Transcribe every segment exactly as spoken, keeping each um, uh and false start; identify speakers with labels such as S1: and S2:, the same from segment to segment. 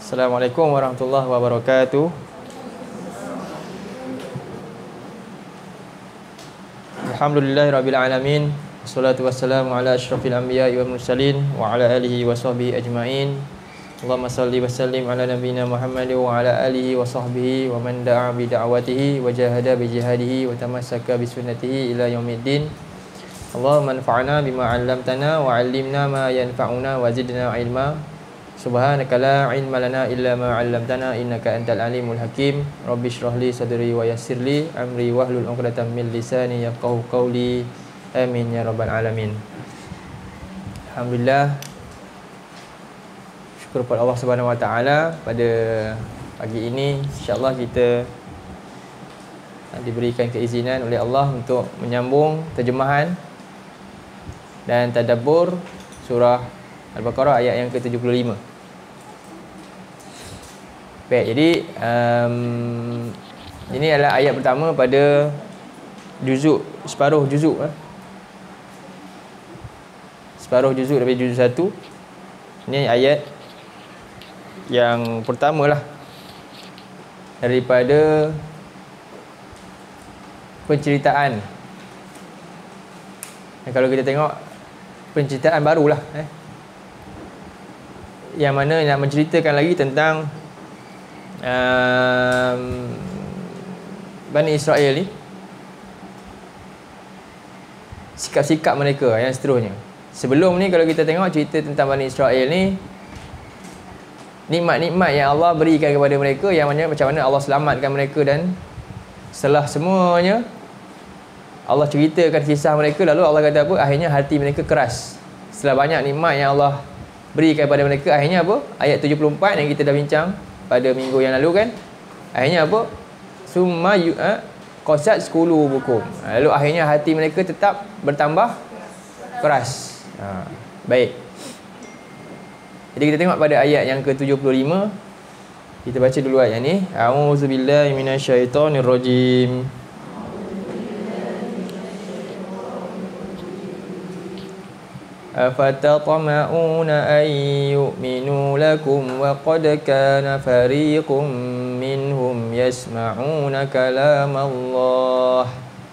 S1: Assalamualaikum warahmatullahi wabarakatuh. Alhamdulillahirabbil alamin. Wassalatu wassalamu ala asyrafil anbiya'i wal mursalin wa ala alihi wa sahbihi ajmain. Allahumma salli wa sallim ala nabiyyina Muhammad wa ala alihi wa sahbihi wa man da'a bi da'watihi wa jahada bi jihadihi wa tamassaka bi sunnatihi ila yaumiddin. Allahumma anfa'na bima 'allamtana wa 'allimna ma yanfa'una wa zidna 'ilma. Subhanaka la ilma lana illa ma 'allamtana innaka antal alimul hakim. Rabbi shrah li sadri wa yassir li amri wahlul 'uqdatam min lisani yafqahu qawli. Amin ya rabbal alamin. Alhamdulillah, syukur kepada Allah Subhanahu wa taala, pada pagi ini insya-Allah kita diberikan keizinan oleh Allah untuk menyambung terjemahan dan tadabbur surah Al-Baqarah ayat yang ke tujuh puluh lima. Baik, jadi um, ini adalah ayat pertama pada juzuk, separuh juzuk eh? Separuh juzuk daripada juzuk satu. Ini ayat yang pertama lah daripada penceritaan. Dan kalau kita tengok penceritaan barulah eh? yang mana nak menceritakan lagi tentang um, Bani Israel ni, sikap-sikap mereka yang seterusnya. Sebelum ni kalau kita tengok cerita tentang Bani Israel ni, nikmat-nikmat yang Allah berikan kepada mereka, yang mana macam mana Allah selamatkan mereka, dan setelah semuanya Allah ceritakan kisah mereka, lalu Allah kata apa? Akhirnya hati mereka keras. Setelah banyak nikmat yang Allah berikan kepada mereka, akhirnya apa? Ayat tujuh puluh empat yang kita dah bincang pada minggu yang lalu kan. Akhirnya apa? Summa yu ha? qasat qulubukum. Lalu akhirnya hati mereka tetap bertambah keras. Ha, baik. Jadi kita tengok pada ayat yang ke tujuh puluh lima. Kita baca dulu ayat ni. A'udzubillahi minasyaitonirrajim. أفتطمعون أن يؤمنوا لكم وقد كان فريق منهم يسمعون كلام الله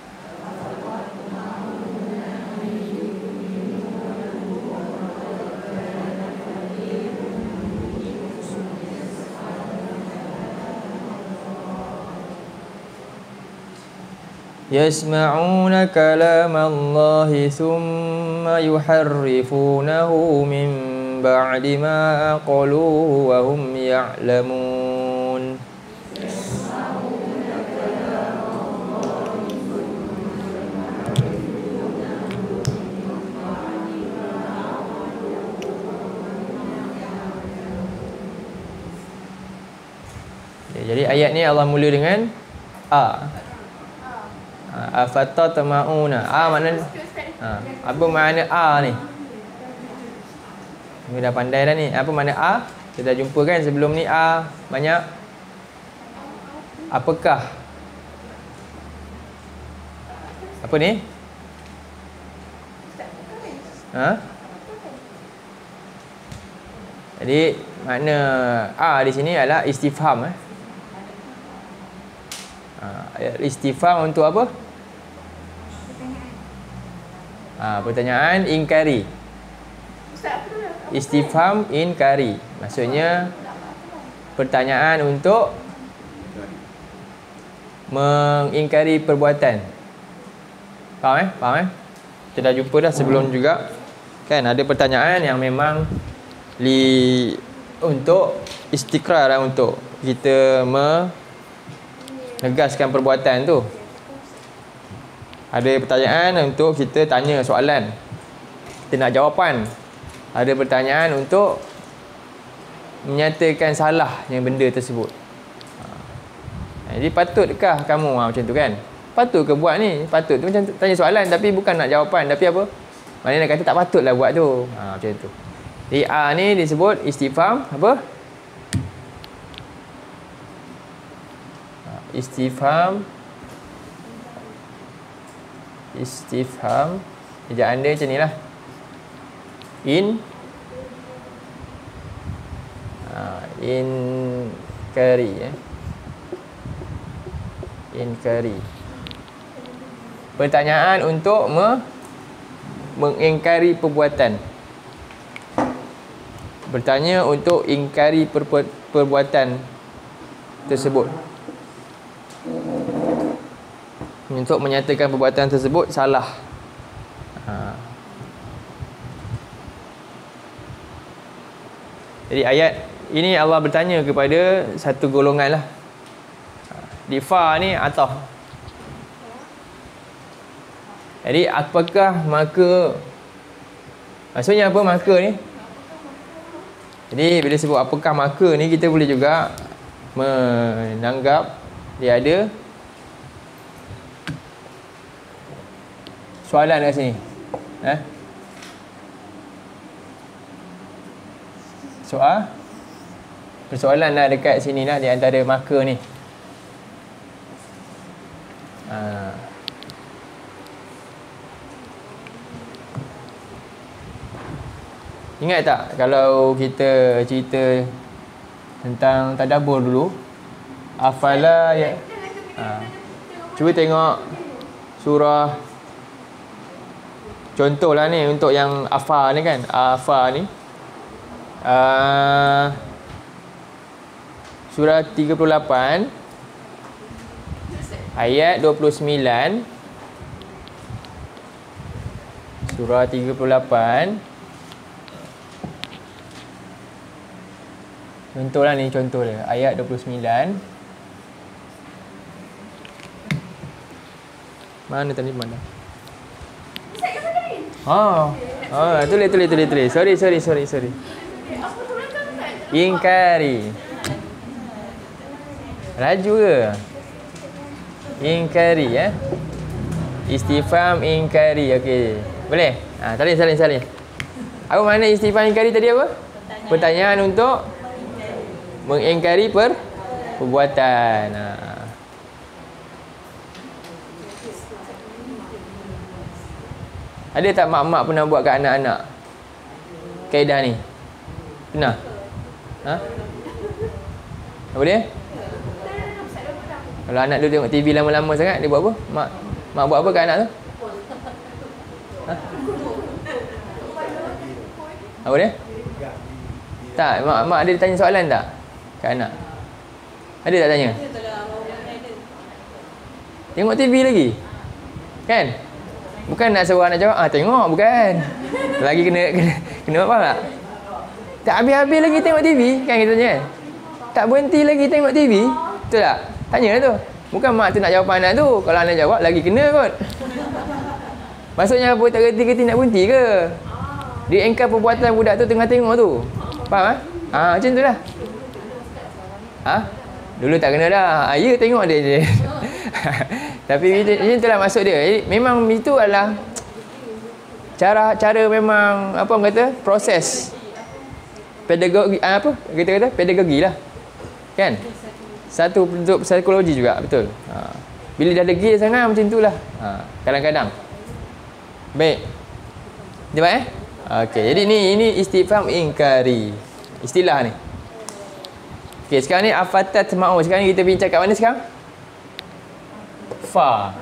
S1: يسمعون كلام الله ثم يحرفونه من بعد ما عقلوه وهم يعلمون. Jadi ayat ni Allah mula dengan A. Afatatma'una. A makna ha, apa makna A ni? Ni dah pandai dah ni. Apa makna A? Kita dah jumpa kan sebelum ni A banyak apakah? Apa ni? Ha? Jadi makna A di sini adalah istifham eh. Ha, istifham untuk apa? Ha, pertanyaan inkari. Istifham inkari. Maksudnya pertanyaan untuk mengingkari perbuatan. Faham eh? Faham eh? Kita dah jumpa dah sebelum juga. Kan ada pertanyaan yang memang li untuk istikrar lah, untuk kita menegaskan perbuatan tu. Ada pertanyaan untuk kita tanya soalan, kita nak jawapan. Ada pertanyaan untuk menyatakan salah yang benda tersebut. Ha. Jadi patutkah kamu ha, macam tu kan? Patut ke buat ni? Patut tu macam tanya soalan tapi bukan nak jawapan, tapi apa? Maknanya nak kata tak patutlah buat tu. Ha, macam tu. Jadi A ni disebut istifham apa? Istifham Istifham ejaan dia macam ni lah. In Inkari eh. Inkari. Pertanyaan untuk me mengingkari perbuatan. Bertanya untuk ingkari perbu perbuatan tersebut. Untuk menyatakan perbuatan tersebut salah. Ha. Jadi ayat ini Allah bertanya kepada satu golongan lah. Di fa ni atah. Jadi apakah maka, maksudnya apa maka ni? Jadi bila sebut apakah maka ni, kita boleh juga menanggap dia ada soalan kat sini. Eh? Soal? Persoalan lah dekat sini lah, di antara maka ni. Ha. Ingat tak kalau kita cerita tentang tadabbur dulu? Afala ya. Ha. Cuba tengok surah. Contohlah ni untuk yang afa ni kan. Afa ni. Uh, surah tiga puluh lapan ayat dua puluh sembilan. Surah tiga puluh lapan. Contohlah ni, contoh dia. Ayat dua puluh sembilan. Mana tadi mana? Oh. Oh, tulis tulis tulis tulis. Sorry sorry sorry sorry. Ingkari. Laju ke? Ingkari ya. Istifham ingkari. Okey. Boleh? Ha, salin salin salin. Apa makna istifham ingkari tadi apa? Pertanyaan, Pertanyaan untuk mengingkari per perbuatan. Ha. Ada tak mak-mak pernah buat kat anak-anak kaedah ni? Pernah? Ha? Apa dia? Kalau anak tu tengok T V lama-lama sangat, dia buat apa? Mak mak buat apa kat anak tu? Ha? Apa dia? Tak, mak mak ada tanya soalan tak kat anak? Ada tak tanya? Tengok T V lagi? Kan? Bukan nak suruh anak jawab, ah tengok, bukan. Lagi kena kena kena apa tak? Tak habis-habis lagi tengok T V, kan kita tanya. Tak berhenti lagi tengok T V. Betul tak? Tanya tu. Bukan mak tu nak jawab anak tu. Kalau anak jawab lagi kena kot. Maksudnya apa, tak reti-reti nak berhenti ke? Dia engkar perbuatan budak tu tengah tengok tu. Faham ah? Ha? Ha, macam tu lah. Ha? Dulu tak kena dah. Ha, ya tengok dia je. Tapi macam tu lah maksud dia. Jadi, memang itu adalah cara cara memang apa orang kata, proses pedagogi, apa kita kata pedagogi lah, kan? Satu bentuk psikologi juga, betul. Ha. Bila dah degil sana macam itulah. Ha. Kadang-kadang. Baik. Dapat eh? Okey, jadi ni ini istifham ingkari. Istilah ni. Okey, sekarang ni afatat ma'u. Sekarang ni kita bincang kat mana sekarang? Fa.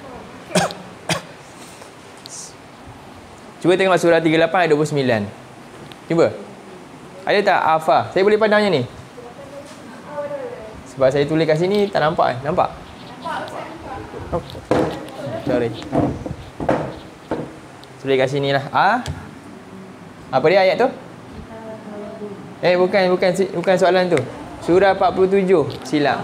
S1: Cuba tengok surah tiga puluh lapan ayat dua puluh sembilan. Cuba. Ada tak afa? Saya boleh pandangnya ni. Sebab saya tulis kat sini tak nampak eh. Nampak? Oh. Sorry. Tulis kat sini lah. Ah. Apa dia ayat tu? Eh bukan bukan bukan soalan tu. Surah empat puluh tujuh silam.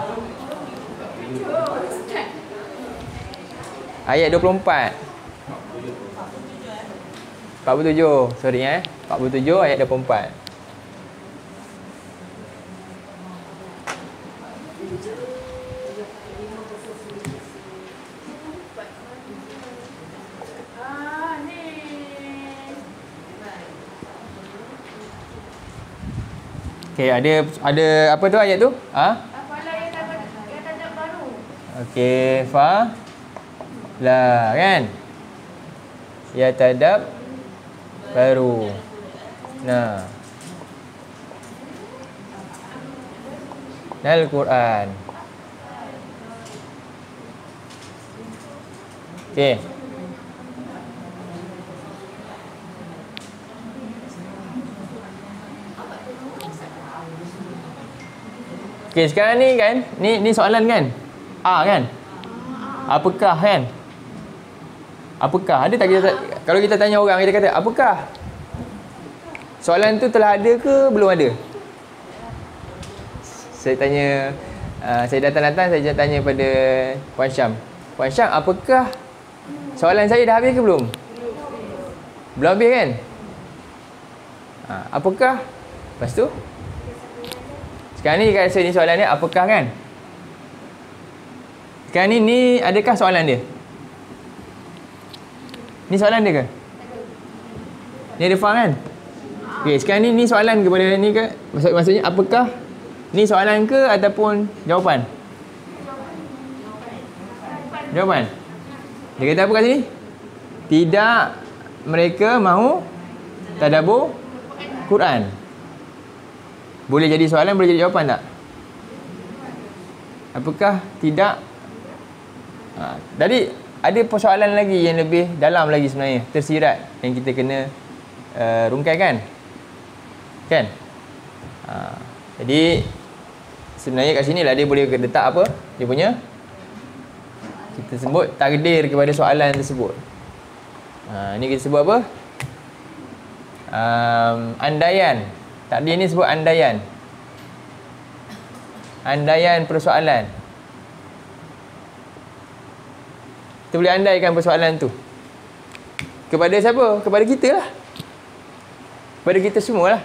S1: Ayat dua puluh empat. empat puluh tujuh. Sorry eh. empat puluh tujuh ayat dua puluh empat. Okey, ada ada apa tu ayat tu? Ha? Afalah ya tadab baru. Okey, fa la kan? Ya tadab baru. Nah. Nal Quran. Okey. Okey, sekarang ni kan, ni ni soalan kan? A kan? Apakah kan? Apakah? Ada tak kita kalau kita tanya orang, kita kata apakah? Soalan tu telah ada ke belum ada? Saya tanya uh, saya datang-datang saya tanya pada Puan Syam. Puan Syam, apakah? Soalan saya dah habis ke belum? Belum habis kan? Ha, apakah? Lepas tu sekarang ni kat ni soalan dia apakah kan? Sekarang ni ni adakah soalan dia? Ni soalan dia ke? Ni ada faham kan? Okey, sekarang ni ni soalan kepada ni ke? Maksud, maksudnya apakah? Ni soalan ke ataupun jawapan? Jawapan. Dia kata apa kat sini? Tidak mereka mahu tadabbur Quran. Boleh jadi soalan, boleh jadi jawapan tak? Apakah tidak? Ha, jadi ada persoalan lagi yang lebih dalam lagi sebenarnya, tersirat yang kita kena uh, rungkaikan. Kan? Ha, jadi sebenarnya kat sini lah dia boleh letak apa? Dia punya kita sebut takdir kepada soalan tersebut. Ha, ini kita sebut apa? Um, andaian. Takdir ni sebut andaian. Andaian persoalan. Kita boleh andaikan persoalan tu. Kepada siapa? Kepada kita lah. Kepada kita semua lah.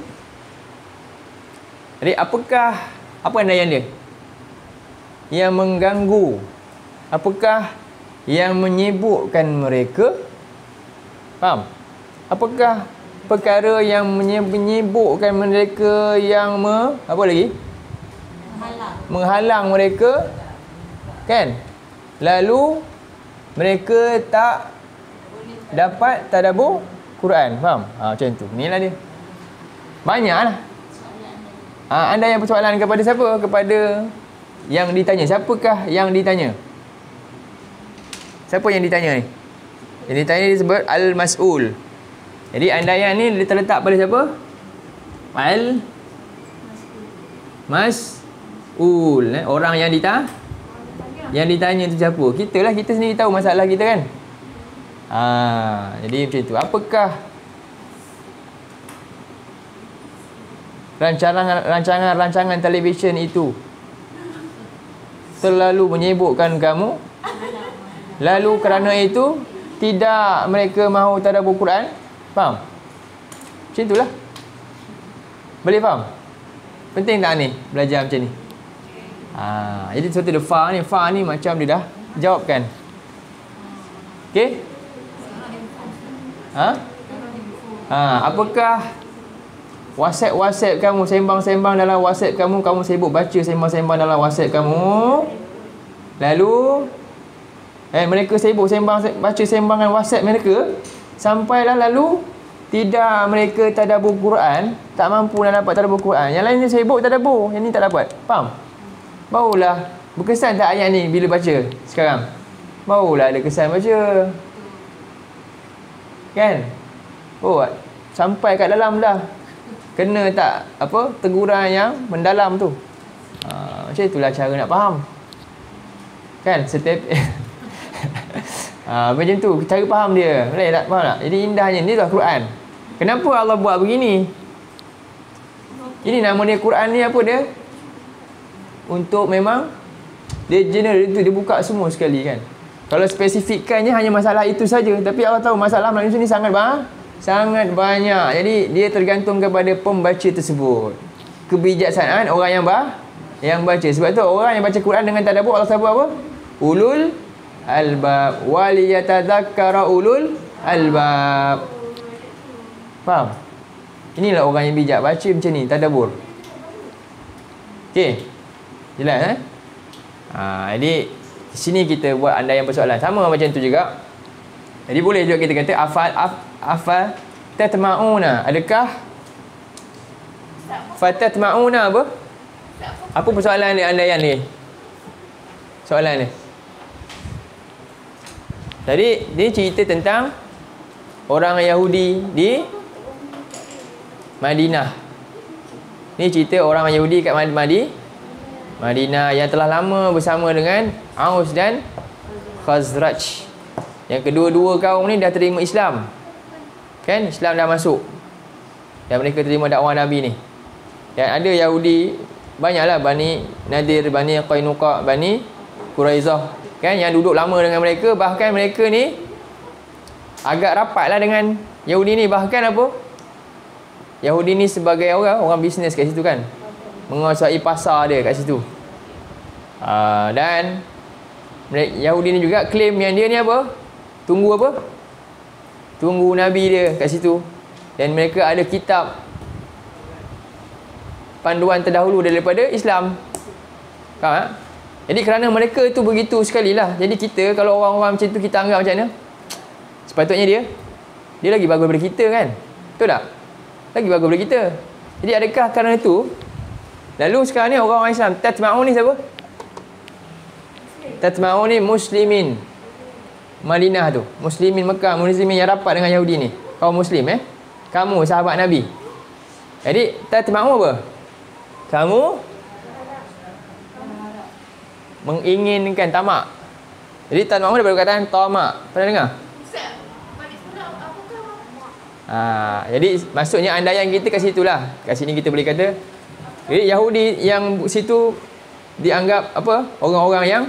S1: Jadi apakah, apa andaian dia? Yang mengganggu. Apakah yang menyibukkan mereka? Faham? Apakah perkara yang menyibukkan mereka, yang me, apa lagi? Menghalang. Menghalang mereka, kan? Lalu mereka tak dapat tadabbur Quran. Faham? Ha, macam tu. Inilah dia. Banyaklah. Ha, anda yang persoalan kepada siapa? Kepada yang ditanya. Siapakah yang ditanya? Siapa yang ditanya ni? Yang ditanya disebut al-mas'ul. Jadi andaian ni dia terletak pada siapa? Al mas'ul, eh? Orang yang ditanya, yang ditanya tu siapa? Kita lah, kita sendiri tahu masalah kita kan. Ha, jadi macam tu. Apakah rancangan rancangan rancangan televisyen itu terlalu menyibukkan kamu? Lalu kerana itu tidak mereka mahu tadabbur Quran? Faham? Macam itulah. Boleh faham? Penting tak ni belajar macam ni? Ha, jadi seperti the fa ni, fa ni macam dia dah jawabkan. Okey? Ha? Ha, apakah WhatsApp-WhatsApp kamu, sembang-sembang dalam WhatsApp kamu, kamu sibuk baca sembang-sembang dalam WhatsApp kamu. Lalu eh mereka sibuk sembang baca sembangan WhatsApp mereka, sampailah lalu tidak mereka tadabbur Quran, tak mampu nak dapat tadabbur Quran. Yang lain ni sibuk tadabbur, yang ni tak dapat. Faham? Barulah berkesan tak ayat ni bila baca sekarang? Barulah ada kesan baca. Kan? Oh, sampai kat dalam dah. Kena tak apa teguran yang mendalam tu. Ha, macam itulah cara nak faham. Kan? Setiap ha, macam tu cara faham dia. Boleh tak? Faham tak? Jadi indahnya ni lah Quran. Kenapa Allah buat begini? Ini nama dia Quran ni apa dia? Untuk memang dia general itu, dia buka semua sekali kan. Kalau spesifikkannya hanya masalah itu saja, tapi Allah tahu masalah manusia ni sangat banyak, sangat banyak. Jadi dia tergantung kepada pembaca tersebut. Kebijaksanaan orang yang bah, yang baca. Sebab tu orang yang baca Quran dengan tadabbur, Allah sebut apa? Ulul albab, waliyatadzakkara ulul albab. Faham? Inilah orang yang bijak, baca macam ni, tadabbur. Okey. Jelas eh? Ha, jadi di sini kita buat andaian persoalan sama macam tu juga. Jadi boleh juga kita kata afal af, afal tatma'una. Adakah fatatma'una apa? Apa persoalan ni anda yang ni? Soalan ni. Tadi dia cerita tentang orang Yahudi di Madinah. Ni cerita orang Yahudi kat Madi Madinah yang telah lama bersama dengan Aus dan Khazraj. Yang kedua-dua kaum ni dah terima Islam. Kan? Islam dah masuk. Dan mereka terima dakwah Nabi ni. Dan ada Yahudi, banyaklah Bani Nadir, Bani Qainuqa, Bani Quraizah. Kan? Yang duduk lama dengan mereka. Bahkan mereka ni agak rapatlah dengan Yahudi ni. Bahkan apa? Yahudi ni sebagai orang, orang bisnes kat situ kan. Menguasai pasar dia kat situ. Uh, dan Yahudi ni juga claim yang dia ni apa? Tunggu apa? Tunggu Nabi dia kat situ. Dan mereka ada kitab panduan terdahulu daripada Islam. Faham tak? Jadi kerana mereka tu begitu sekali lah. Jadi kita kalau orang-orang macam tu kita anggap macam mana? Sepatutnya dia Dia lagi bagus daripada kita kan? Betul tak? Lagi bagus daripada kita. Jadi adakah kerana itu lalu sekarang ni orang-orang Islam tatma'un ni siapa? Tatma'un ni muslimin Madinah tu, muslimin Mekah, muslimin yang rapat dengan Yahudi ni, kaum muslim eh. Kamu sahabat Nabi. Jadi tatma'un apa? Kamu menginginkan, tamak. Jadi tatma'un daripada perkataan tamak. Pernah dengar? Ha, jadi maksudnya andaian kita kat situlah. Kat sini kita boleh kata, jadi Yahudi yang situ dianggap apa? Orang-orang yang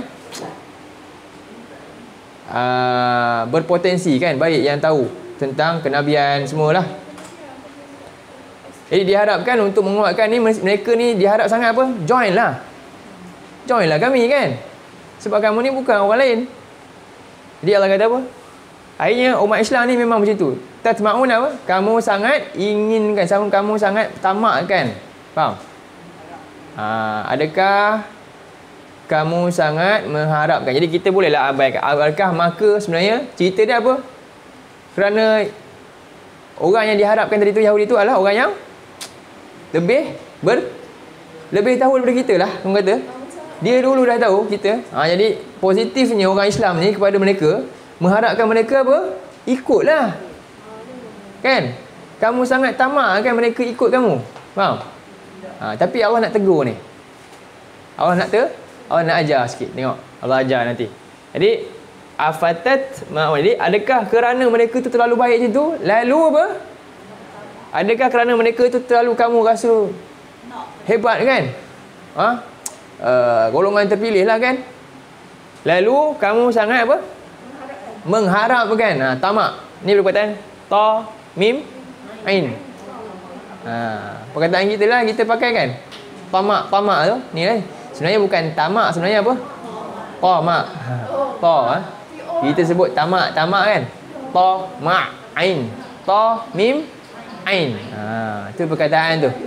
S1: uh, berpotensi kan, baik, yang tahu tentang kenabian semualah. Jadi diharapkan untuk menguatkan ni, mereka ni diharap sangat apa? Join lah. Join lah kami kan. Sebab kamu ni bukan orang lain. Jadi Allah kata apa? Akhirnya umat Islam ni memang macam tu. Tatma'un apa? Kamu sangat inginkan, kamu sangat tamakkan. Faham? Ha, adakah kamu sangat mengharapkan? Jadi kita bolehlah abaikan. Adakah maka sebenarnya cerita dia apa? Kerana orang yang diharapkan tadi tu, Yahudi tu adalah orang yang lebih ber lebih tahu daripada kita lah. Orang kata dia dulu dah tahu kita. Ha, jadi positifnya orang Islam ni kepada mereka, mengharapkan mereka apa? Ikutlah. Kan? Kamu sangat tamak kan mereka ikut kamu. Faham? Ha, tapi Allah nak tegur ni. Allah nak ter, Allah nak ajar sikit. Tengok. Allah ajar nanti. Jadi afatat ma, jadi adakah kerana mereka tu terlalu baik macam tu, lalu apa? Adakah kerana mereka tu terlalu kamu rasa hebat kan? Ha? Uh, golongan terpilih lah kan? Lalu kamu sangat apa? Mengharapkan. Ha, tamak. Ni perkataan ta mim ain. Ha, perkataan kita lah kita pakai kan. Tamak, tamak tu ni lah. Sebenarnya bukan tamak, sebenarnya apa? Tamak. Ha, ta ha. Kita sebut tamak, tamak kan. Ta ma ain. Ta mim ain. Ha, tu perkataan tu.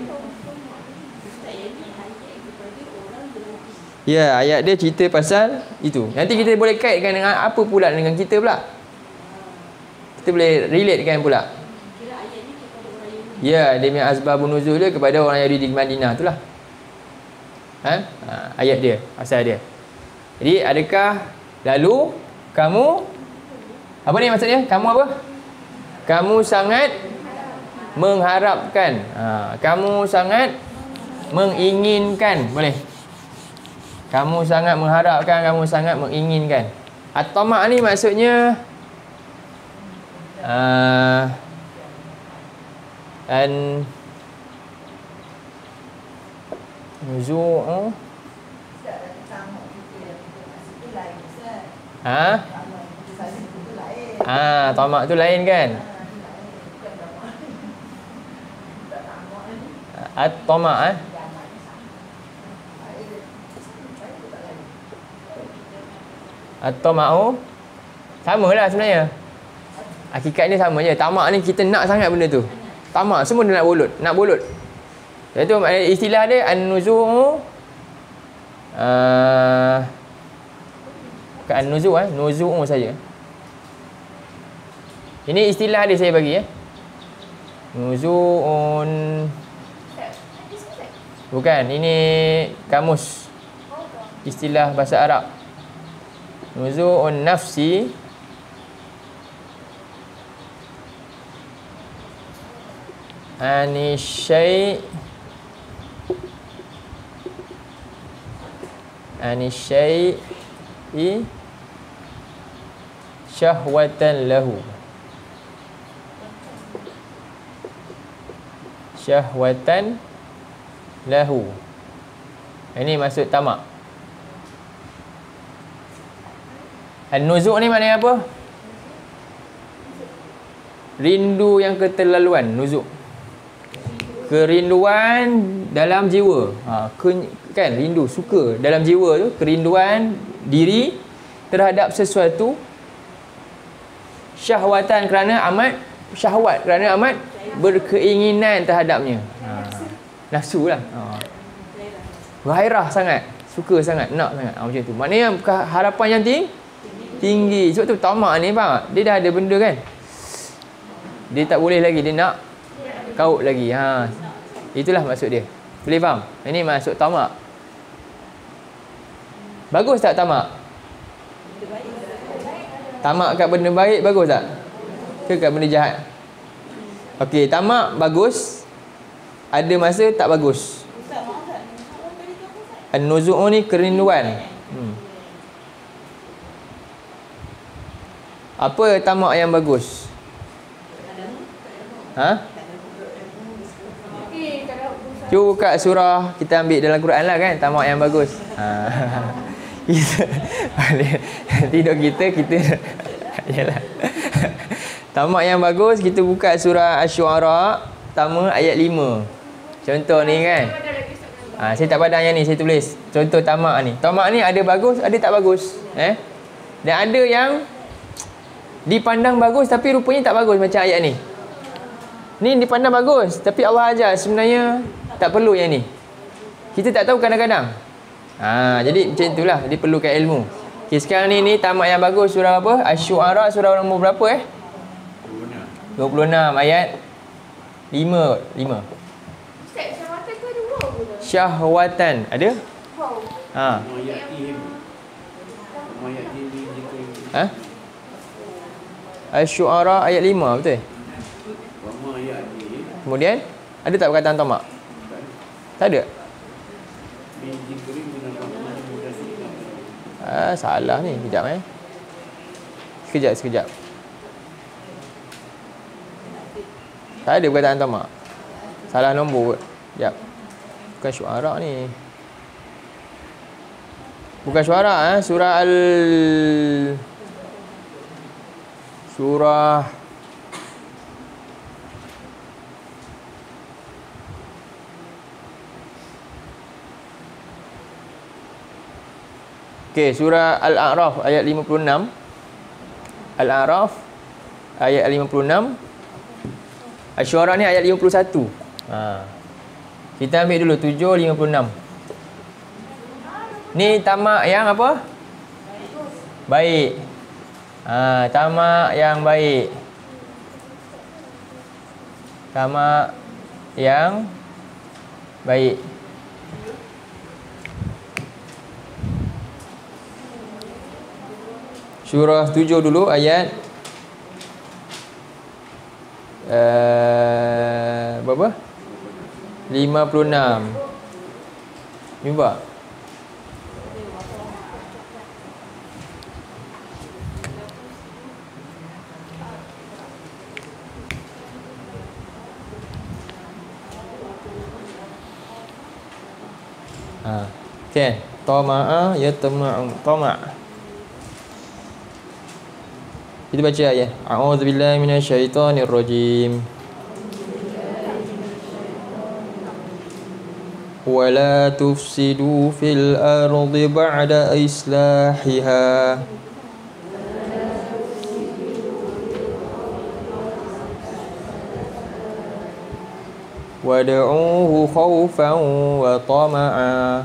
S1: Ya, ayat dia cerita pasal itu. Nanti kita boleh kaitkan dengan apa pula dengan kita pula. Kita boleh relatekan pula. Ya, dia punya asbabun nuzul dia kepada orang Yahudi di Madinah itulah. Ha? Ha, ayat dia, asal dia. Jadi adakah lalu kamu apa ni maksudnya? Kamu apa? Kamu sangat mengharapkan. Ha, kamu sangat menginginkan. Boleh. Kamu sangat mengharapkan, kamu sangat menginginkan. At-tamak ni maksudnya uh, an nuzu' ha? Ah, tamak tu lain kan? At-tamak eh? Atau mau sama lah sebenarnya. Hakikatnya sama je. Tamak ni kita nak sangat benda tu. Tamak semua dia nak bolut, nak bolut. Iaitu istilah dia an-nuzu' uh, bukan an-nuzu' eh, nuzu' saja. Ini istilah dia saya bagi eh. Nuzu'un Bukan, ini kamus istilah bahasa Arab. Nuzu'un nafsi ani syai' ani syai'i syahwatan lahu. Syahwatan lahu. Ini maksud tamak. An-nuzu' ni maknanya apa? Rindu yang keterlaluan, nuzu'. Kerinduan dalam jiwa. Ha, ke, kan rindu, suka dalam jiwa tu, kerinduan diri terhadap sesuatu, syahwatan kerana amat syahwat, kerana amat berkeinginan terhadapnya. Ha, nafsu lah. Ha. Gairah sangat, suka sangat, nak sangat. Ha, macam tu. Maknanya harapan yang tinggi, tinggi. Sebab tu tamak ni, faham tak? Dia dah ada benda kan. Dia tak boleh lagi, dia nak kaut lagi. Ha. Itulah maksud dia. Boleh faham? Ini maksud tamak. Bagus tak tamak? Tamak kat benda baik bagus tak? Ke kat benda jahat? Okey, tamak bagus. Ada masa tak bagus. An-nuzu' ni kerinduan. Hmm. Apa tamak yang bagus? Ha? Cuba buka surah, kita ambil dalam Quran lah kan, tamak yang bagus. Ha. Kita tidur kita kita yalah. Tamak yang bagus, kita buka surah Asy-Syu'ara pertama ayat lima. Contoh ni kan. Ha, saya tak padang yang ni, saya tulis. Contoh tamak ni. Tamak ni ada bagus, ada tak bagus. Eh? Dan ada yang dipandang bagus tapi rupanya tak bagus macam ayat ni. Ni dipandang bagus tapi Allah ajar sebenarnya tak perlu yang ni. Kita tak tahu kadang-kadang. Ha, jadi macam itulah, dia perlukan ilmu. Okay, sekarang ni ni tamak yang bagus surah apa? Asy-Syu'ara surah nombor berapa eh? dua puluh enam ayat lima. lima.
S2: Ustaz, syahwatan tu ada wow ke?
S1: Syahwatan. Ada?
S2: Wow.
S1: Ha. Ha? Asy-Syu'ara ayat lima, betul? Kemudian ada tak perkataan tamak? Tak ada. Ah, salah ni. Sekejap eh. Sekejap, sekejap. Tak ada perkataan tamak. Salah nombor kot. Sekejap. Bukan Syu'ara ni. Bukan Syu'ara eh. Surah Al... Surah... Okey, surah Al-A'raf ayat lima puluh enam. Al-A'raf ayat lima puluh enam. Asy-Syu'ara ni ayat lima puluh satu. Ha. Kita ambil dulu tujuh lima puluh enam. Ni tamak yang apa? Baik. Ha, tamak yang baik. Tamak yang baik. Surah tujuh dulu ayat uh, berapa? lima puluh enam. Jumpa. Ha, okey. Tama'a yatma'u tama'. Kita baca ayat. A'udzubillahi minasyaitonir rajim. Wa la tufsidu fil ardi ba'da islahiha. Wad'uuhu khawfan wa tama'a.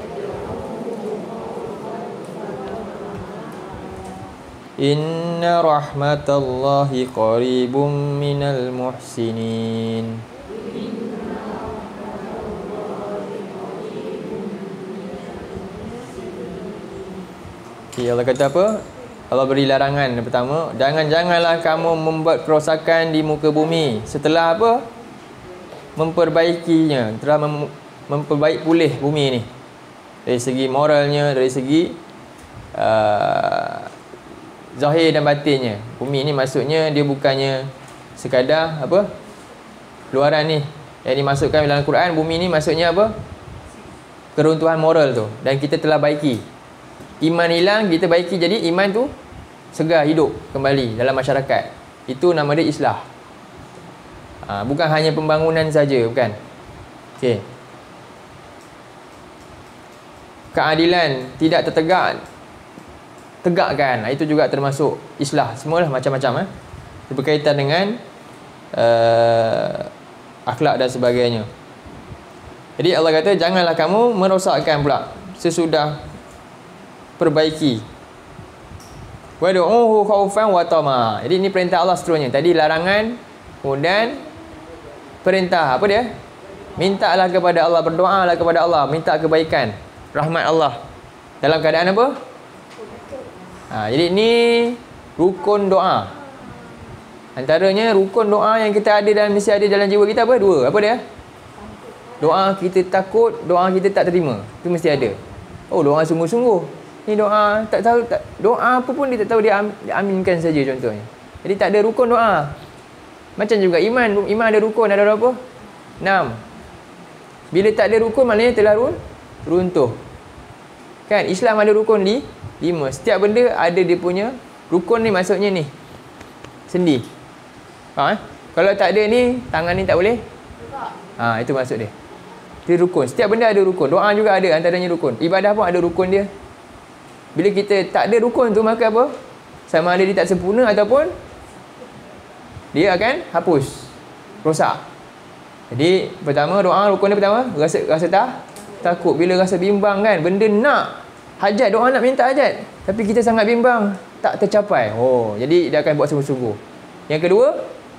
S1: Inna rahmatallahi qaribum minal muhsinin. Okay, Allah kata apa? Allah beri larangan yang pertama, jangan-janganlah kamu membuat kerosakan di muka bumi setelah apa? Memperbaikinya, telah mem- memperbaik pulih bumi ni. Dari segi moralnya, dari segi uh, zahir dan batinnya. Bumi ni maksudnya dia bukannya sekadar apa? Luaran ni. Yang dimasukkan dalam Quran, bumi ni maksudnya apa? Keruntuhan moral tu. Dan kita telah baiki. Iman hilang, kita baiki jadi iman tu segar hidup kembali dalam masyarakat. Itu nama dia islah. Ha, bukan hanya pembangunan saja, bukan. Okey. Keadilan tidak tertegak, tegakkan. Itu juga termasuk islah. Semualah macam-macam eh. Berkaitan dengan uh, akhlak dan sebagainya. Jadi Allah kata janganlah kamu merosakkan pula sesudah perbaiki. Wad'uhu khaufan wa tama. Jadi ini perintah Allah seterusnya. Tadi larangan, kemudian perintah. Apa dia? Mintalah kepada Allah, berdoalah kepada Allah, minta kebaikan, rahmat Allah. Dalam keadaan apa? Ha, jadi ini rukun doa. Antaranya rukun doa yang kita ada dalam mesti ada dalam jiwa kita apa? Dua. Apa dia? Doa kita takut, doa kita tak terima. Itu mesti ada. Oh, doa sungguh-sungguh. Ni doa tak tahu tak, doa apa pun dia tak tahu, dia, am, dia aminkan saja contohnya. Jadi tak ada rukun doa. Macam juga iman, iman ada rukun, ada berapa? enam. Bila tak ada rukun maknanya telah run, runtuh. Kan Islam ada rukun di lima. Setiap benda ada dia punya rukun ni, maksudnya ni. Sendi. Ha, eh? Kalau tak ada ni, tangan ni tak boleh. Ha, itu maksud dia. Itu rukun. Setiap benda ada rukun. Doa juga ada antaranya rukun. Ibadah pun ada rukun dia. Bila kita tak ada rukun tu, maka apa? Sama ada dia tak sempurna ataupun dia akan hapus, rosak. Jadi pertama doa, rukun dia pertama rasa rasa tak takut. Bila rasa bimbang kan, benda nak hajat, doa nak minta hajat, tapi kita sangat bimbang, tak tercapai. Oh, jadi dia akan buat sungguh-sungguh. Yang kedua,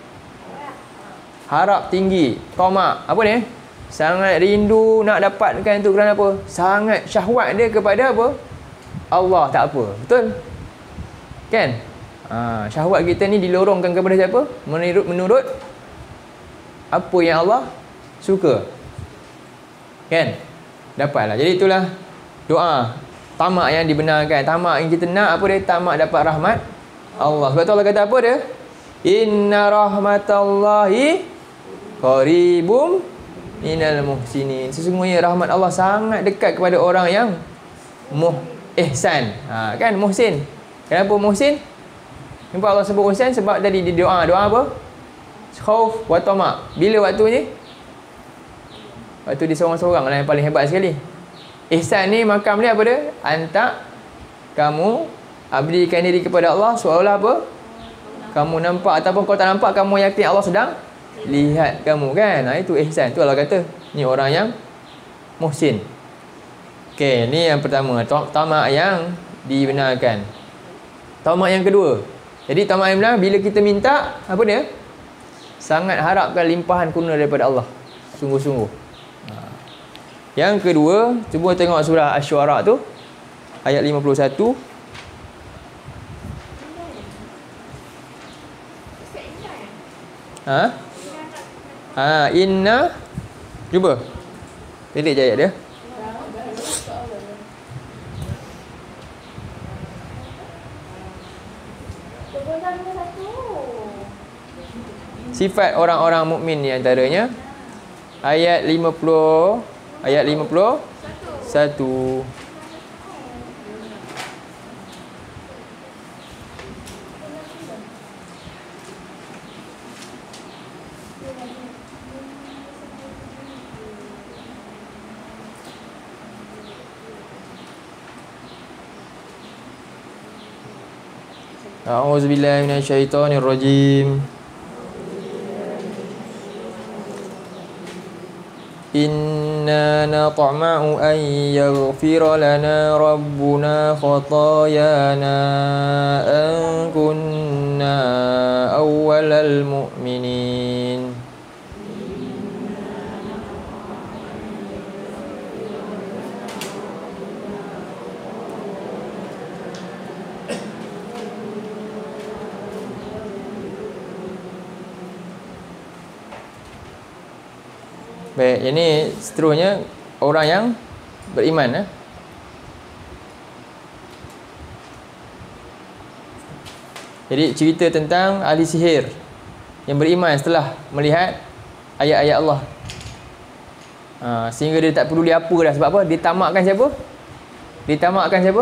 S1: harap tinggi, tamak. Apa ni? Sangat rindu nak dapatkan tu kerana apa? Sangat syahwat dia kepada apa? Allah, tak apa. Betul? Kan? Ha, syahwat kita ni dilorongkan kepada siapa? Menurut menurut apa yang Allah suka. Kan? Dapatlah. Jadi itulah doa. Tamak yang dibenarkan. Tamak yang kita nak apa dia? Tamak dapat rahmat Allah. Sebab tu Allah kata apa dia? Inna rahmatallahi qaribum minal muhsinin. Sesungguhnya rahmat Allah sangat dekat kepada orang yang muh ihsan. Ha, kan muhsin. Kenapa muhsin? Kenapa Allah sebut muhsin? Sebab tadi di doa, doa apa? Khauf wa tama. Bila waktu ni? Waktu dia seorang-seorang lah yang paling hebat sekali. Ihsan ni makam dia apa dia? Antak kamu abdikan diri kepada Allah seolah apa? Kamu nampak ataupun kau tak nampak, kamu yakin Allah sedang lihat kamu, kan? Ha, itu ihsan. Tu Allah kata ni orang yang muhsin. Okey, ni yang pertama, tamak yang dibenarkan. Tamak yang kedua. Jadi tamak yang benar bila kita minta apa dia? Sangat harapkan limpahan kurnia daripada Allah. Sungguh-sungguh. Ha. Yang kedua, cuba tengok surah Asy-Syu'ara tu ayat lima puluh satu. Ha? Ha, inna. Cuba. Pendek je ayat dia. Sifat orang-orang mukmin ni antaranya ayat lima puluh, ayat lima puluh satu. A'udzubillahi minasyaitonirrajim. Inna natma'u an yaghfira lana rabbuna khatayana an kunna awwalal mu'minin. Baik, ini seterusnya orang yang beriman. Eh? Jadi cerita tentang ahli sihir yang beriman setelah melihat ayat-ayat Allah. Ha, sehingga dia tak peduli apa dah. Sebab apa? Dia tamakkan siapa? Dia tamakkan siapa?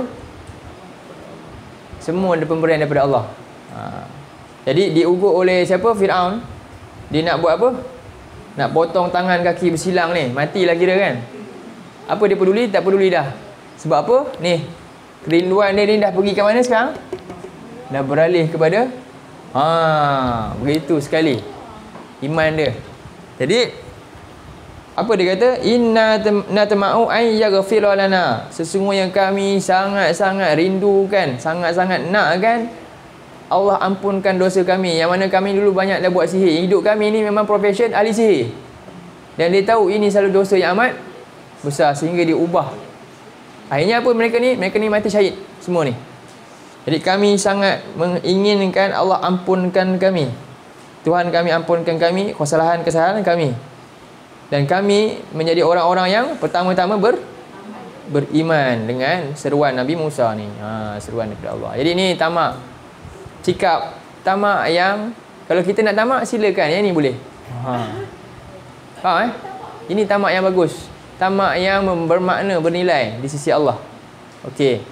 S1: Semua ada pemberian daripada Allah. Ha. Jadi diugut oleh siapa? Fir'aun. Dia nak buat apa? Nak potong tangan kaki bersilang ni. Matilah kira kan. Apa dia peduli? Tak peduli dah. Sebab apa? Ni, kerinduan dia ni dah pergi ke mana sekarang? Dah beralih kepada ha, begitu sekali iman dia. Jadi apa dia kata? Inna natma'u ay yaghfira lana. Sesungguhnya kami sangat-sangat rindukan, sangat-sangat nakkan Allah ampunkan dosa kami. Yang mana kami dulu banyak dah buat sihir. Hidup kami ni memang profession ahli sihir. Dan dia tahu ini selalu dosa yang amat besar sehingga dia ubah. Akhirnya apa mereka ni? Mereka ni mati syahid semua ni. Jadi kami sangat menginginkan Allah ampunkan kami. Tuhan kami ampunkan kami kesalahan-kesalahan kami. Dan kami menjadi orang-orang yang pertama-tama ber, beriman dengan seruan Nabi Musa ni. Ha, seruan daripada Allah. Jadi ni tamak. Sikap tamak yang kalau kita nak tamak silakan. Yang ni boleh. Ha. Faham eh? Ini tamak yang bagus. Tamak yang bermakna, bernilai di sisi Allah. Okey.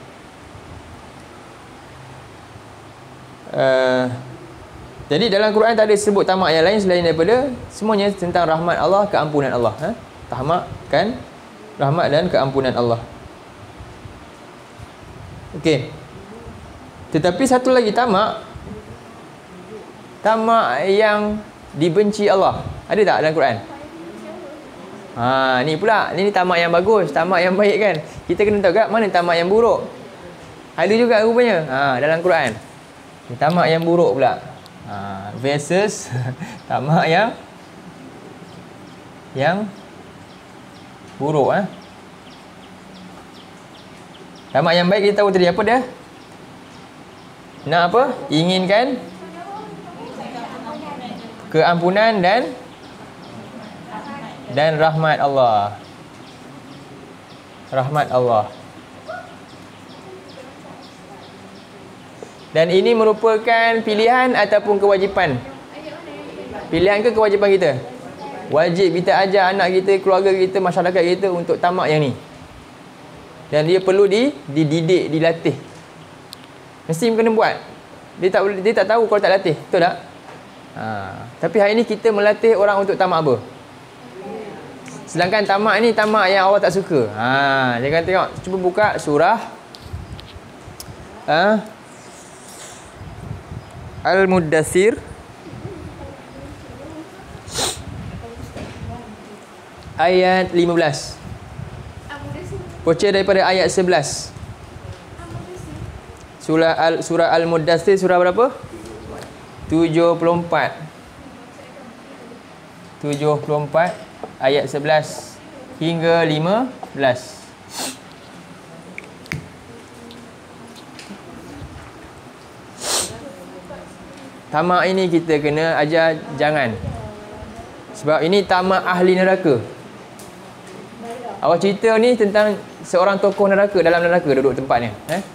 S1: Uh, jadi dalam Quran tak ada sebut tamak yang lain selain daripada semuanya tentang rahmat Allah, keampunan Allah. Ha? Tamak kan rahmat dan keampunan Allah. Okey. Tetapi satu lagi tamak, tamak yang dibenci Allah. Ada tak dalam Quran? Ha, ni pula, ni, ni tamak yang bagus, tamak yang baik kan. Kita kena tahu kat mana tamak yang buruk. Ada juga rupanya. Ha, dalam Quran. Ni tamak yang buruk pula. Ha, versus tamak yang yang buruk eh. Tamak yang baik kita tahu tadi apa dia? Nak apa? Inginkan keampunan dan dan rahmat Allah. Rahmat Allah. Dan ini merupakan pilihan ataupun kewajipan? Pilihan ke kewajipan kita? Wajib kita ajar anak kita, keluarga kita, masyarakat kita untuk tamak yang ni. Dan dia perlu di, dididik, dilatih. Mesti kena buat. Dia tak dia tak tahu kalau tak latih. Betul tak? Ha. Tapi hari ni kita melatih orang untuk tamak apa? Sedangkan tamak ni tamak yang Allah tak suka. Ha, jangan tengok. Cuba buka surah ha? Al-Muddathir ayat lima belas. Baca daripada ayat sebelas. Surah Al surah Al-Muddathir surah berapa? tujuh puluh empat. tujuh puluh empat ayat sebelas hingga lima belas. Tamak ini kita kena ajar jangan. Sebab ini tamak ahli neraka. Awak cerita ni tentang seorang tokoh neraka, dalam neraka duduk tempatnya. Eh?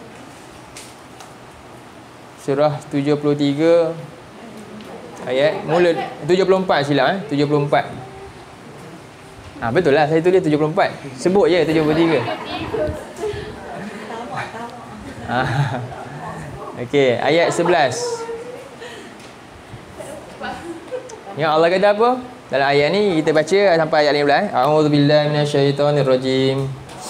S1: Surah tujuh puluh tiga ayat mula tujuh puluh empat silap eh tujuh puluh empat. Ha, betul lah saya tulis tujuh puluh empat. Sebut je tujuh puluh tiga. Ha. Okey, ayat sebelas. Ya Allah kata apa? Dalam ayat ni kita baca sampai ayat lima belas. A'udzubillahi minasyaitonirrajim.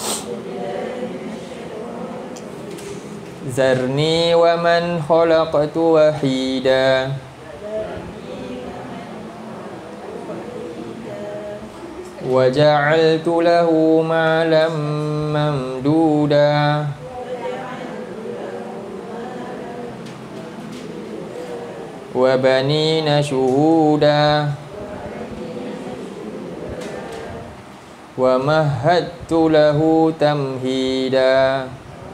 S1: Zarni wa man khalaqtu wahida. Wa ja'altu lahu malam mamduda. Wa banina syuhuda. Wa mahadtu lahu tamhida.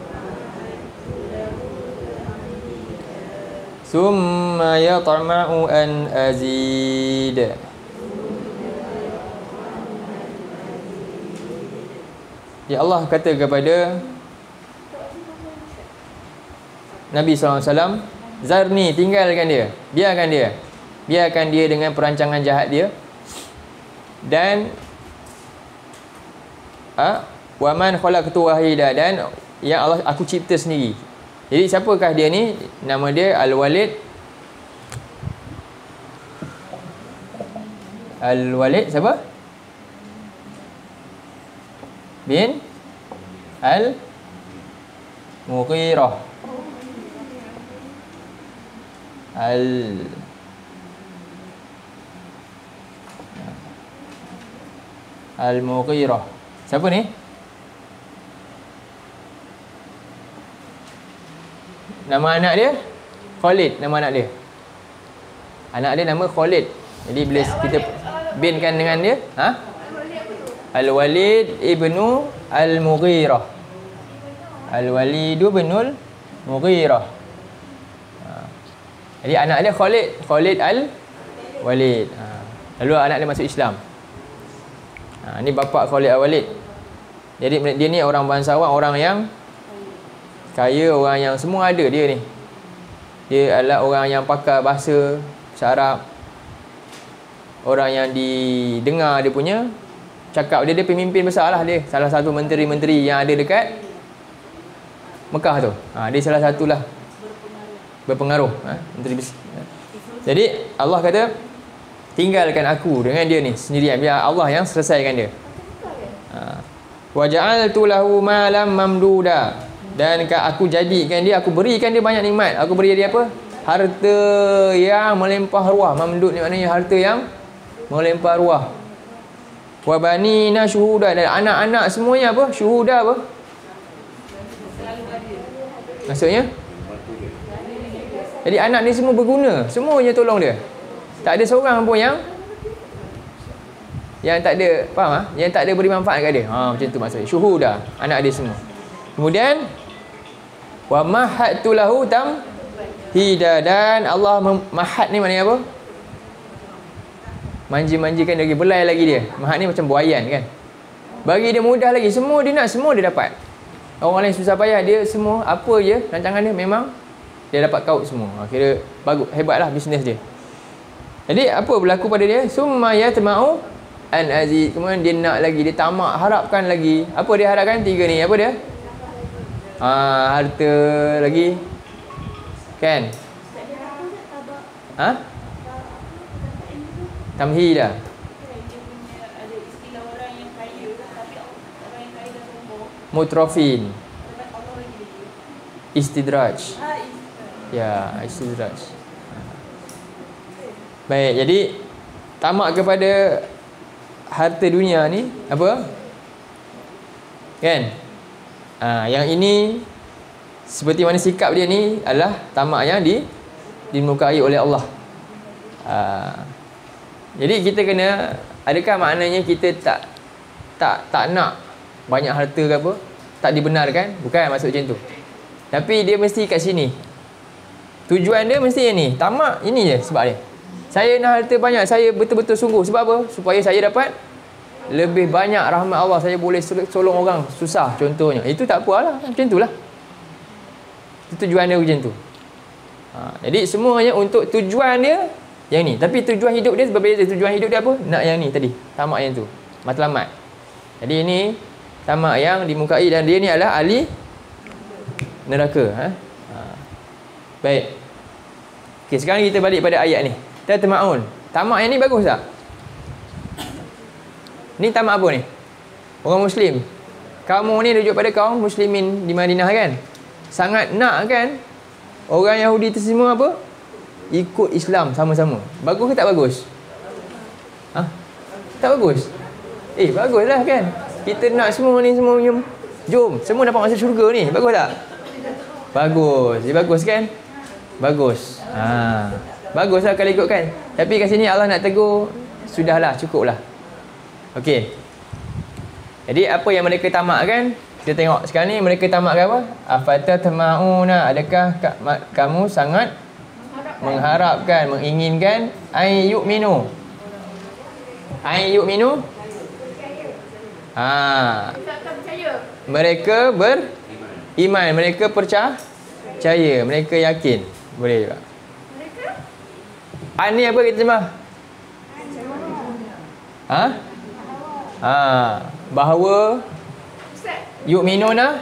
S1: Summa yatma'u an azid. Ya Allah kata kepada Nabi sallallahu alaihi wasallam, zarni, tinggalkan dia, biarkan dia, biarkan dia dengan perancangan jahat dia. Dan ah wa man khalaqtu wahida, dan yang Allah aku cipta sendiri. Jadi siapakah dia ni? Nama dia Al-Walid Al-Walid siapa? Bin Al-Mughirah Al Al-Mughirah. Siapa ni? Nama anak dia Khalid, nama anak dia. Anak dia nama Khalid. Jadi bila kita binkan dengan dia, ha? Al-Walid ibnu Al-Mughirah. Al-Walid ibnul Mughirah. Ha. Jadi anak dia Khalid, Khalid Al-Walid. Ha. Lalu anak dia masuk Islam. Ha, ni bapa Khalid Al-Walid. Jadi dia ni orang bangsawan, orang yang kaya, orang yang semua ada dia ni. Dia adalah orang yang pakar bahasa Arab. Orang yang didengar dia punya cakap dia, dia pemimpin besar lah dia. Salah satu menteri-menteri yang ada dekat Mekah tu. Ha, dia salah satulah berpengaruh. Ha, menteri besar. Jadi Allah kata, tinggalkan aku dengan dia ni sendirian, biar Allah yang selesaikan dia. Ha. Wa ja'altu lahu malam mamduda, dan aku jadikan dia, aku berikan dia banyak nikmat. Aku beri dia apa? Harta yang melimpah ruah. Mamdud ni maknanya harta yang melimpah ruah. Wa banina syuhuda, dan anak-anak semuanya apa? Syuhuda apa? Maksudnya? Jadi anak ni semua berguna, semuanya tolong dia. Tak ada seorang pun yang yang tak ada, faham ah? Yang tak ada beri manfaat kat dia. Ha, macam tu maksudnya. Syuhuda, anak dia semua. Kemudian wa mahattu lahu tamhida, dan Allah mahat ni maknanya apa? Manja-manjakan lagi, belai lagi dia. Mahat ni macam buayan kan. Bagi dia mudah lagi, semua dia nak, semua dia dapat. Orang lain susah payah, dia semua apa je rancangan dia memang dia dapat kaut semua. Kira bagus, hebatlah bisnes dia. Jadi apa berlaku pada dia? Summa yatma'u an aziz. Kemudian dia nak lagi, dia tamak, harapkan lagi. Apa dia harapkan? Tiga ni. Apa dia? Ha, harta lagi. Kan? Ha? Tamhidah. Mutrafin. Istidraj. Ya, istidraj. Baik, jadi tamak kepada harta dunia ni apa? Kan? Ha, yang ini seperti mana sikap dia ni adalah tamak yang di dimukai oleh Allah. Ha, jadi kita kena, adakah maknanya kita tak tak tak nak banyak harta ke apa? Tak dibenarkan? Bukan maksud macam tu. Tapi dia mesti kat sini. Tujuan dia mesti yang ni. Tamak ini je sebab dia. Saya nak harta banyak, saya betul-betul sungguh. Sebab apa? Supaya saya dapat lebih banyak rahmat Allah. Saya boleh tolong orang susah contohnya. Itu tak apalah. Macam tu lah. Itu tujuan dia macam tu. Ha, jadi semuanya untuk tujuan dia yang ni. Tapi tujuan hidup dia berbeza. Tujuan hidup dia apa? Nak yang ni tadi. Tamak yang tu. Matlamat. Jadi ini tamak yang dimukai, dan dia ni adalah ahli neraka. Ha? Ha. Baik. Okey, sekarang kita balik pada ayat ni. Tatma'un. Tamak yang ni bagus tak? Ni tamak apa ni? Orang Muslim. Kamu ni rujuk pada kaum Muslimin di Madinah kan? Sangat nak kan? Orang Yahudi tu semua apa? Ikut Islam sama-sama. Bagus ke tak bagus? Ha? Tak bagus? Eh, baguslah kan? Kita nak semua ni semua punya. Jom, semua dapat masuk syurga ni. Bagus tak? Bagus. Dia bagus kan? Bagus. Ha. Baguslah kalau ikutkan. Tapi kat sini Allah nak tegur, sudahlah, cukuplah. Okey. Jadi apa yang mereka tamakkan? Kita tengok sekarang ni mereka tamakkan apa? Afatatma'una, adakah kamu sangat mengharapkan, menginginkan ay yu'minu? Ay yu'minu? Ha. Mereka beriman. Mereka percaya. Percaya. Mereka yakin. Boleh juga. An ni apa kita terjemah? Ha? Ha. Bahawa yu'minuna,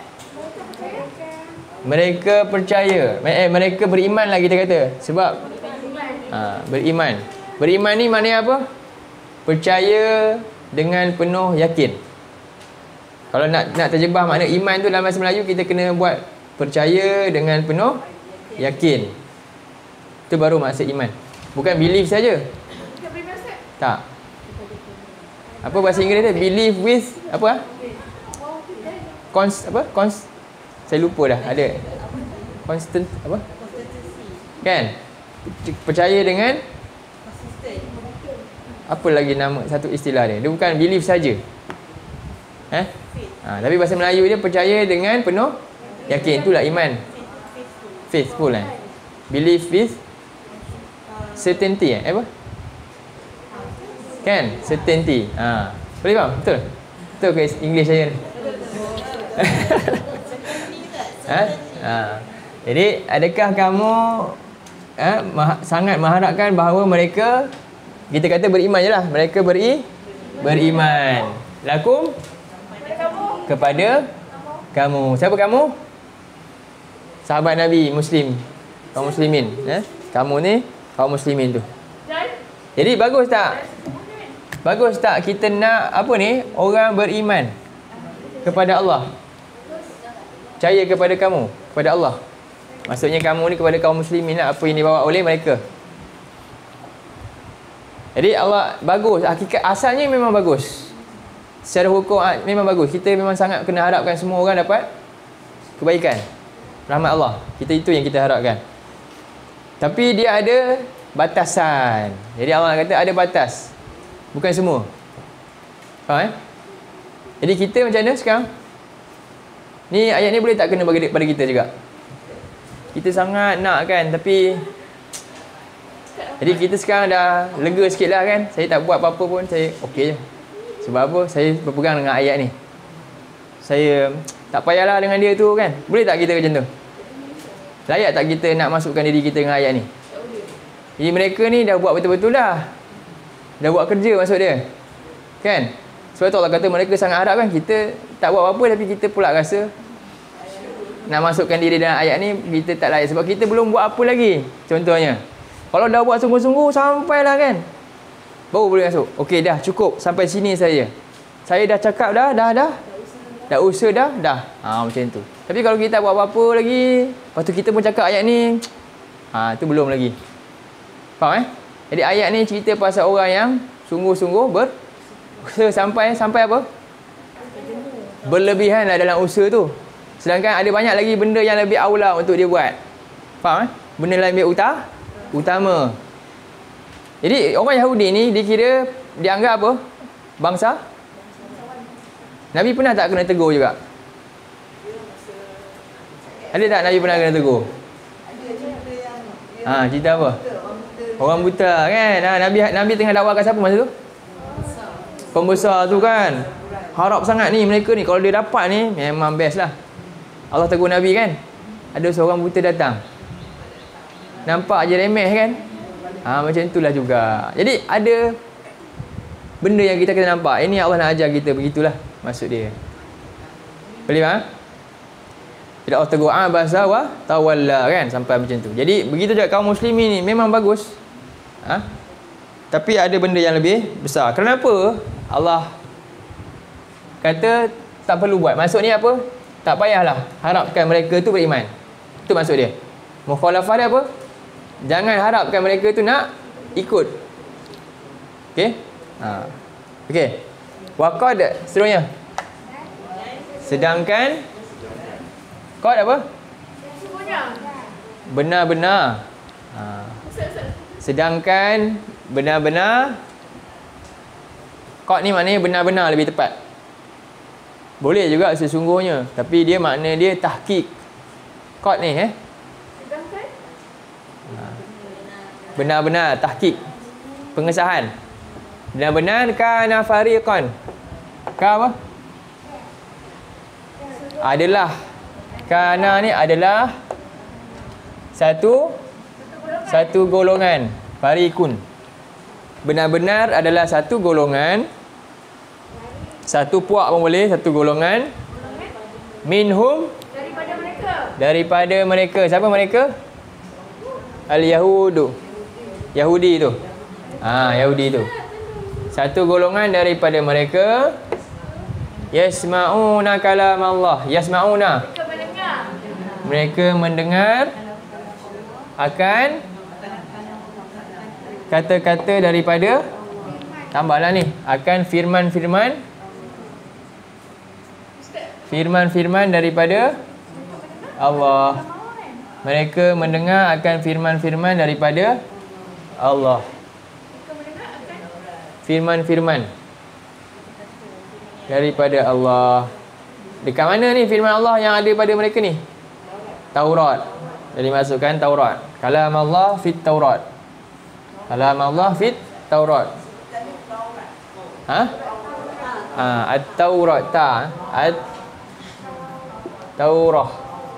S1: mereka percaya. Eh, mereka beriman lah kita kata. Sebab ha, beriman. Beriman ni maknanya apa? Percaya dengan penuh yakin. Kalau nak nak terjebah makna iman tu dalam bahasa Melayu, kita kena buat percaya dengan penuh yakin. Itu baru maksud iman. Bukan believe saja. Tak. Apa bahasa Inggeris dia? Believe with apa? Cons apa? Cons saya lupa dah. Ada constant apa? Kan? Percaya dengan apa lagi nama satu istilah dia? Dia bukan believe saja. Eh? Ha, tapi bahasa Melayu dia percaya dengan penuh yakin. Itulah iman. Faithful eh. Believe with certainty eh? Apa? Kan? Certainty. Ha. Boleh faham? Betul? Betul ke English saya ni? ha? Ha. Jadi, adakah kamu eh, ma- sangat mengharapkan bahawa mereka, kita kata beriman je lah. Mereka beri, beriman. Lakum? Kepada kamu. Siapa kamu? Sahabat Nabi, Muslim. Kaum Muslimin. Eh? Kamu ni, kaum Muslimin tu. Jadi, bagus tak? Bagus tak kita nak apa ni, orang beriman kepada Allah, percaya kepada kamu, kepada Allah. Maksudnya kamu ni kepada kaum muslimin lah, apa yang dibawa oleh mereka. Jadi Allah bagus, hakikat asalnya memang bagus. Secara hukum memang bagus. Kita memang sangat kena harapkan semua orang dapat kebaikan, rahmat Allah. Kita itu yang kita harapkan. Tapi dia ada batasan. Jadi Allah kata ada batas. Bukan semua. Faham eh? Jadi kita macam mana sekarang? Ni ayat ni boleh tak kena bagi pada kita juga? Kita sangat nak kan, tapi jadi kita sekarang dah lega sikit lah kan. Saya tak buat apa-apa pun, saya okey je. Sebab apa? Saya berpegang dengan ayat ni. Saya tak payahlah dengan dia tu kan. Boleh tak kita macam tu? Layak tak kita nak masukkan diri kita dengan ayat ni? Jadi mereka ni dah buat betul-betul dah. Dah buat kerja maksud dia. Kan? Sebab tu Allah kata mereka sangat harap kan. Kita tak buat apa-apa, tapi kita pula rasa nak masukkan diri dalam ayat ni kita tak layak. Sebab kita belum buat apa lagi. Contohnya, kalau dah buat sungguh-sungguh sampailah kan, baru boleh masuk. Okey dah, cukup sampai sini saja. Saya dah cakap dah, dah dah. Dah usaha dah, dah. Ha, macam tu. Tapi kalau kita tak buat apa-apa lagi, lepas tu kita pun cakap ayat ni, ha, tu belum lagi. Faham eh? Jadi ayat ni cerita pasal orang yang sungguh-sungguh berusaha sampai sampai apa? Berlebihan lah dalam usaha tu. Sedangkan ada banyak lagi benda yang lebih aula untuk dia buat. Faham eh? Benda lain lebih utah, utama. Jadi orang Yahudi ni dikira, dianggap apa? Bangsa? Nabi pernah tak kena tegur juga? Ada tak Nabi pernah kena tegur? Ha, cerita apa? Orang buta kan. Ha, Nabi Nabi tengah dakwah kat siapa masa tu? Pembesar tu kan. Harap sangat ni mereka ni, kalau dia dapat ni memang best lah. Allah tegur Nabi kan. Ada seorang buta datang. Nampak je remeh kan. Ha, macam itulah juga. Jadi ada benda yang kita kena nampak. Ini Allah nak ajar kita, begitulah maksud dia. Boleh faham? Tidak Allah tegur abasa wa tawalla kan, sampai macam tu. Jadi begitu juga kaum muslimin ni memang bagus. Ha? Tapi ada benda yang lebih besar. Kenapa Allah kata tak perlu buat? Maksud ni apa? Tak payahlah harapkan mereka tu beriman. Itu maksud dia. Mukhalafah dia apa? Jangan harapkan mereka tu nak ikut. Okey? Ha. Okey. Waqad seterusnya. Sedangkan qad apa? Benar-benar. Ha. Sedangkan benar-benar, qad ni maknanya benar-benar lebih tepat. Boleh juga sesungguhnya, tapi dia makna dia tahqiq. Qad ni eh. Ha. Benar-benar tahqiq, pengesahan. Benar-benar kana fariqan. Ka apa? adalah. Kana ni adalah satu satu golongan. Farikun. Benar-benar adalah satu golongan. Satu puak pun boleh, satu golongan. Minhum,
S2: Daripada mereka.
S1: daripada mereka. Siapa mereka? Al-Yahudu. Yahudi tu. Ah, Yahudi tu. Satu golongan daripada mereka. Yasma'una kalam Allah. Yasma'una.
S2: Mereka mendengar.
S1: Mereka mendengar akan kata-kata daripada, tambahlah ni, akan firman-firman firman-firman daripada Allah. Mereka mendengar akan firman-firman daripada Allah. Firman-firman daripada Allah. Dekat mana ni firman Allah yang ada pada mereka ni? Taurat. Jadi masukkan Taurat. Kalam Allah fit Taurat. Kalam Allah fit Taurat. Ha? Ha, at-Taurat ta. At Taurah.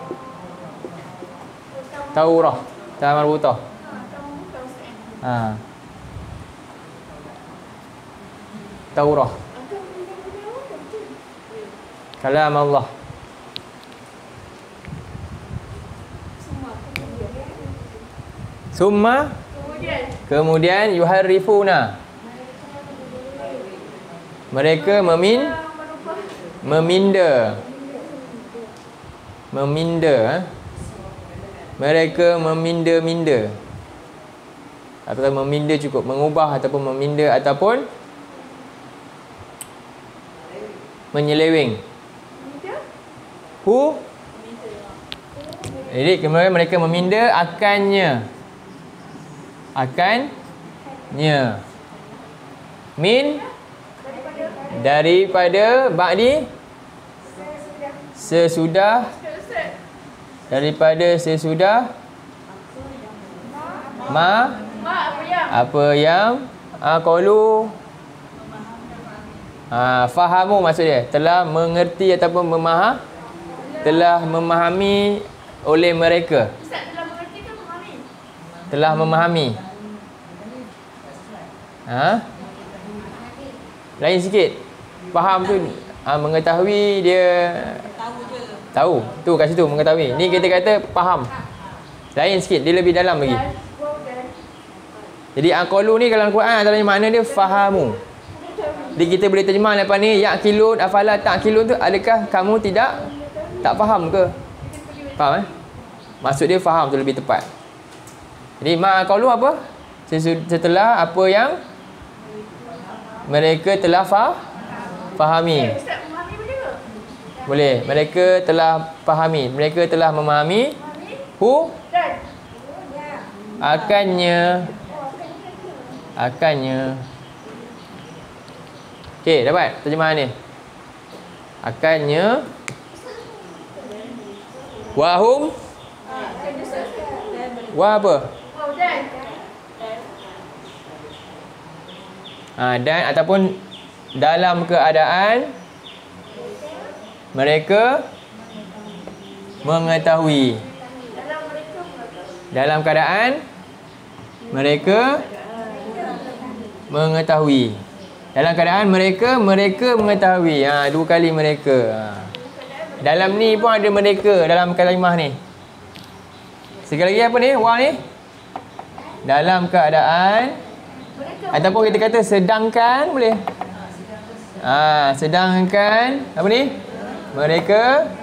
S1: Taurah. Ta marbutah. Ha. Taurah. Kalam Allah. Summa
S2: Kemudian.
S1: kemudian yuharrifuna. Mereka memin meminda. Meminda. Ha? Mereka meminda-minda. Atau meminda cukup. Mengubah ataupun meminda ataupun menyeleweng. Hu. Jadi kemudian mereka meminda akannya. Akannya. Min. Daripada ba'di. Sesudah. Daripada sesudah. Ma.
S2: Ma apa yang?
S1: Apa yang aqalu. Ha, fahamu maksud dia. Telah mengerti ataupun memaham. Telah memahami oleh mereka.
S2: Ustaz telah mengerti ke memahami?
S1: Telah memahami. Ha? Lain sikit. Faham tu ha, mengetahui dia tahu. Tu kat situ mengetahui. Ni kita kata faham. Lain sikit, dia lebih dalam lagi. Jadi aqalu ni kalau Al-Quran antaranya makna dia fahamu. Jadi kita boleh terjemah lepas ni yaqilun afala taqilun tu, adakah kamu tidak tak faham ke? Faham eh? Maksud dia faham tu lebih tepat. Jadi ma aqalu apa? Setelah apa yang mereka telah fa fahami.
S2: Ustaz memahami boleh ke?
S1: Boleh. Mereka telah fahami. Mereka telah memahami. Hu.
S2: Dan.
S1: Akannya. Akannya. Okey, dapat terjemahan ni. Akannya. Wahum. Wa apa?
S2: Oh, dan.
S1: Ha, dan ataupun dalam keadaan mereka mengetahui.
S2: Dalam mereka
S1: Dalam keadaan mereka mengetahui. Dalam keadaan mereka mereka mengetahui. Ha, dua kali mereka. Ha. Dalam ni pun ada mereka dalam kalimah ni. Sekali lagi apa ni? Wa ni. Dalam keadaan ataupun kita kata sedangkan boleh. Ah, ha, sedangkan apa ni? Mereka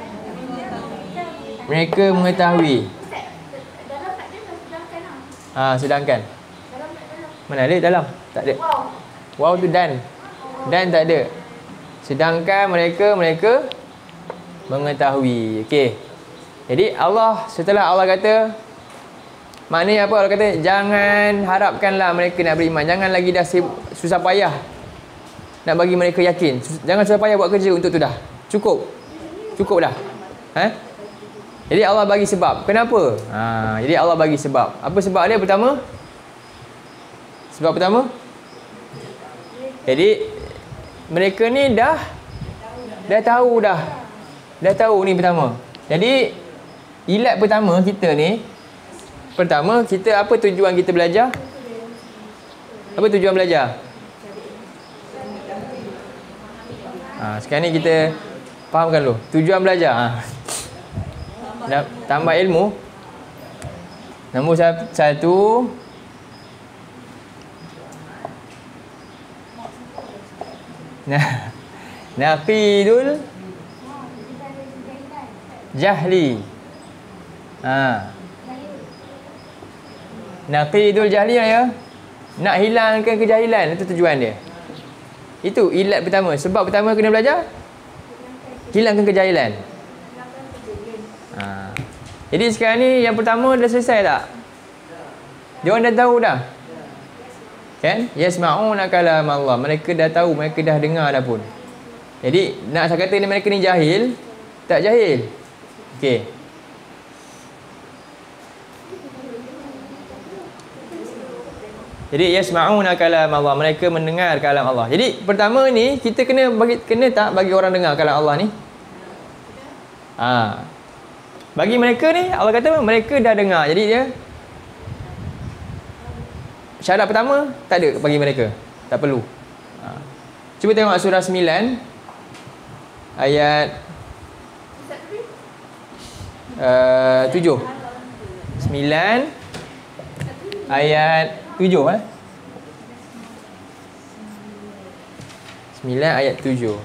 S1: mereka mengetahui.
S2: dalam tak ada sedangkan lah.
S1: Ah, ha, sedangkan.
S2: Dalam tak dalam.
S1: Mana ada dalam? Tak ada.
S2: Wow.
S1: Wow tu dan. Dan tak ada. Sedangkan mereka mereka mengetahui. Okey. Jadi Allah setelah Allah kata maknanya apa? Allah kata jangan harapkanlah mereka nak beriman. Jangan lagi dah susah payah nak bagi mereka yakin. Jangan susah payah buat kerja untuk tu dah. Cukup. Cukup dah. Ha? Jadi Allah bagi sebab. Kenapa? Ha, jadi Allah bagi sebab. Apa sebab dia? Pertama. Sebab pertama. Jadi mereka ni dah dah tahu dah dah tahu ni pertama. Jadi ilat pertama kita ni, pertama kita apa tujuan kita belajar? Apa tujuan belajar? Ha, sekarang ni kita fahamkan dulu tujuan belajar. Ha. Nak tambah ilmu. Nombor satu, nah, naqidul jahli. Ha. Naqidul jahli ya. Nak hilangkan kejahilan, itu tujuan dia. Itu ilat pertama. Sebab pertama kena belajar hilangkan kejahilan. Ha. Jadi sekarang ni yang pertama dah selesai tak? Dia orang dah tahu dah. Kan? Yasma'una kalam Allah. Mereka dah tahu, mereka dah dengar dah pun. Jadi nak saya kata ni mereka ni jahil? Tak jahil. Okey. Jadi yasma'una kalam Allah. Mereka mendengar kalam Allah. Jadi pertama ni kita kena bagi kena tak bagi orang dengar kalam Allah ni? Ha. Bagi mereka ni Allah kata mereka dah dengar. Jadi dia syarat pertama tak ada bagi mereka. Tak perlu. Ha. Cuba tengok surah sembilan ayat uh, tujuh. sembilan ayat tujuh eh. sembilan ayat tujuh.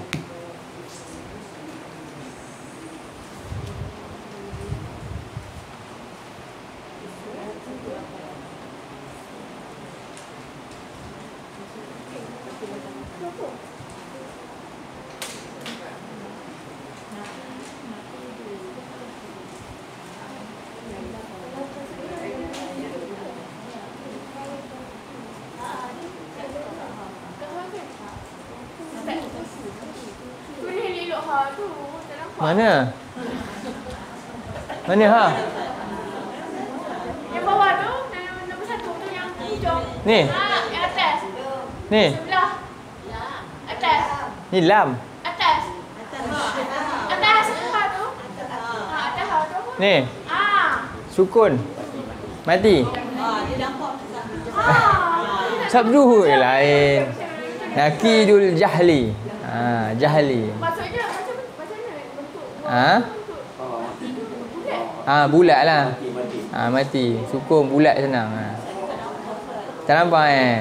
S1: Mana? Mana ha?
S2: Yang bawah tu, nombor satu tu yang hujung.
S1: Ni.
S2: Ha, yang atas.
S1: Ni.
S2: Sebelah. Atas.
S1: Ni lam.
S2: Atas. Atas ha tu. Ha, atas ha tu.
S1: Ni.
S2: Ha.
S1: Sukun. Mati.
S2: Ha.
S1: Sabdu lain. Naqidul jahli. Ha, jahli.
S2: Maksudnya macam macam mana bentuk?
S1: Ha? Ha, bulat lah. Ha, mati. Sukun bulat senang. Ha. Tak nampak eh?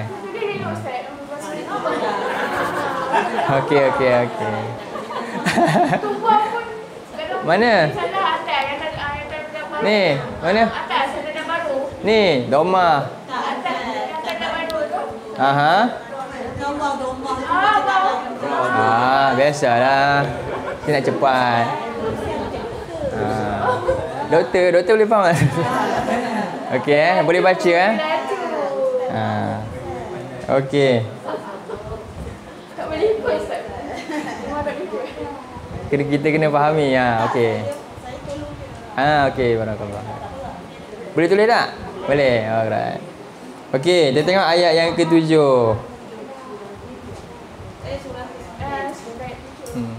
S1: Okey, okey, okey.
S2: Tumpah pun
S1: Mana?
S2: salah atas yang ada yang ada baru.
S1: Ni, mana?
S2: Atas yang ada baru.
S1: Ni, doma.
S2: Atas yang ada baru tu.
S1: Aha.
S2: Ah, bawah.
S1: Ah, biasalah. Kita nak cepat. Ha. Doktor, doktor boleh faham tak? Okey eh, boleh baca eh. Ha. Okey.
S2: Tak boleh ikut Ustaz. Memang tak boleh ikut.
S1: Kita, kita kena fahami ha, okey. Ah, okey, barakallah. Boleh tulis tak? Boleh. Alright. Okey, kita tengok ayat yang ketujuh. Hmm.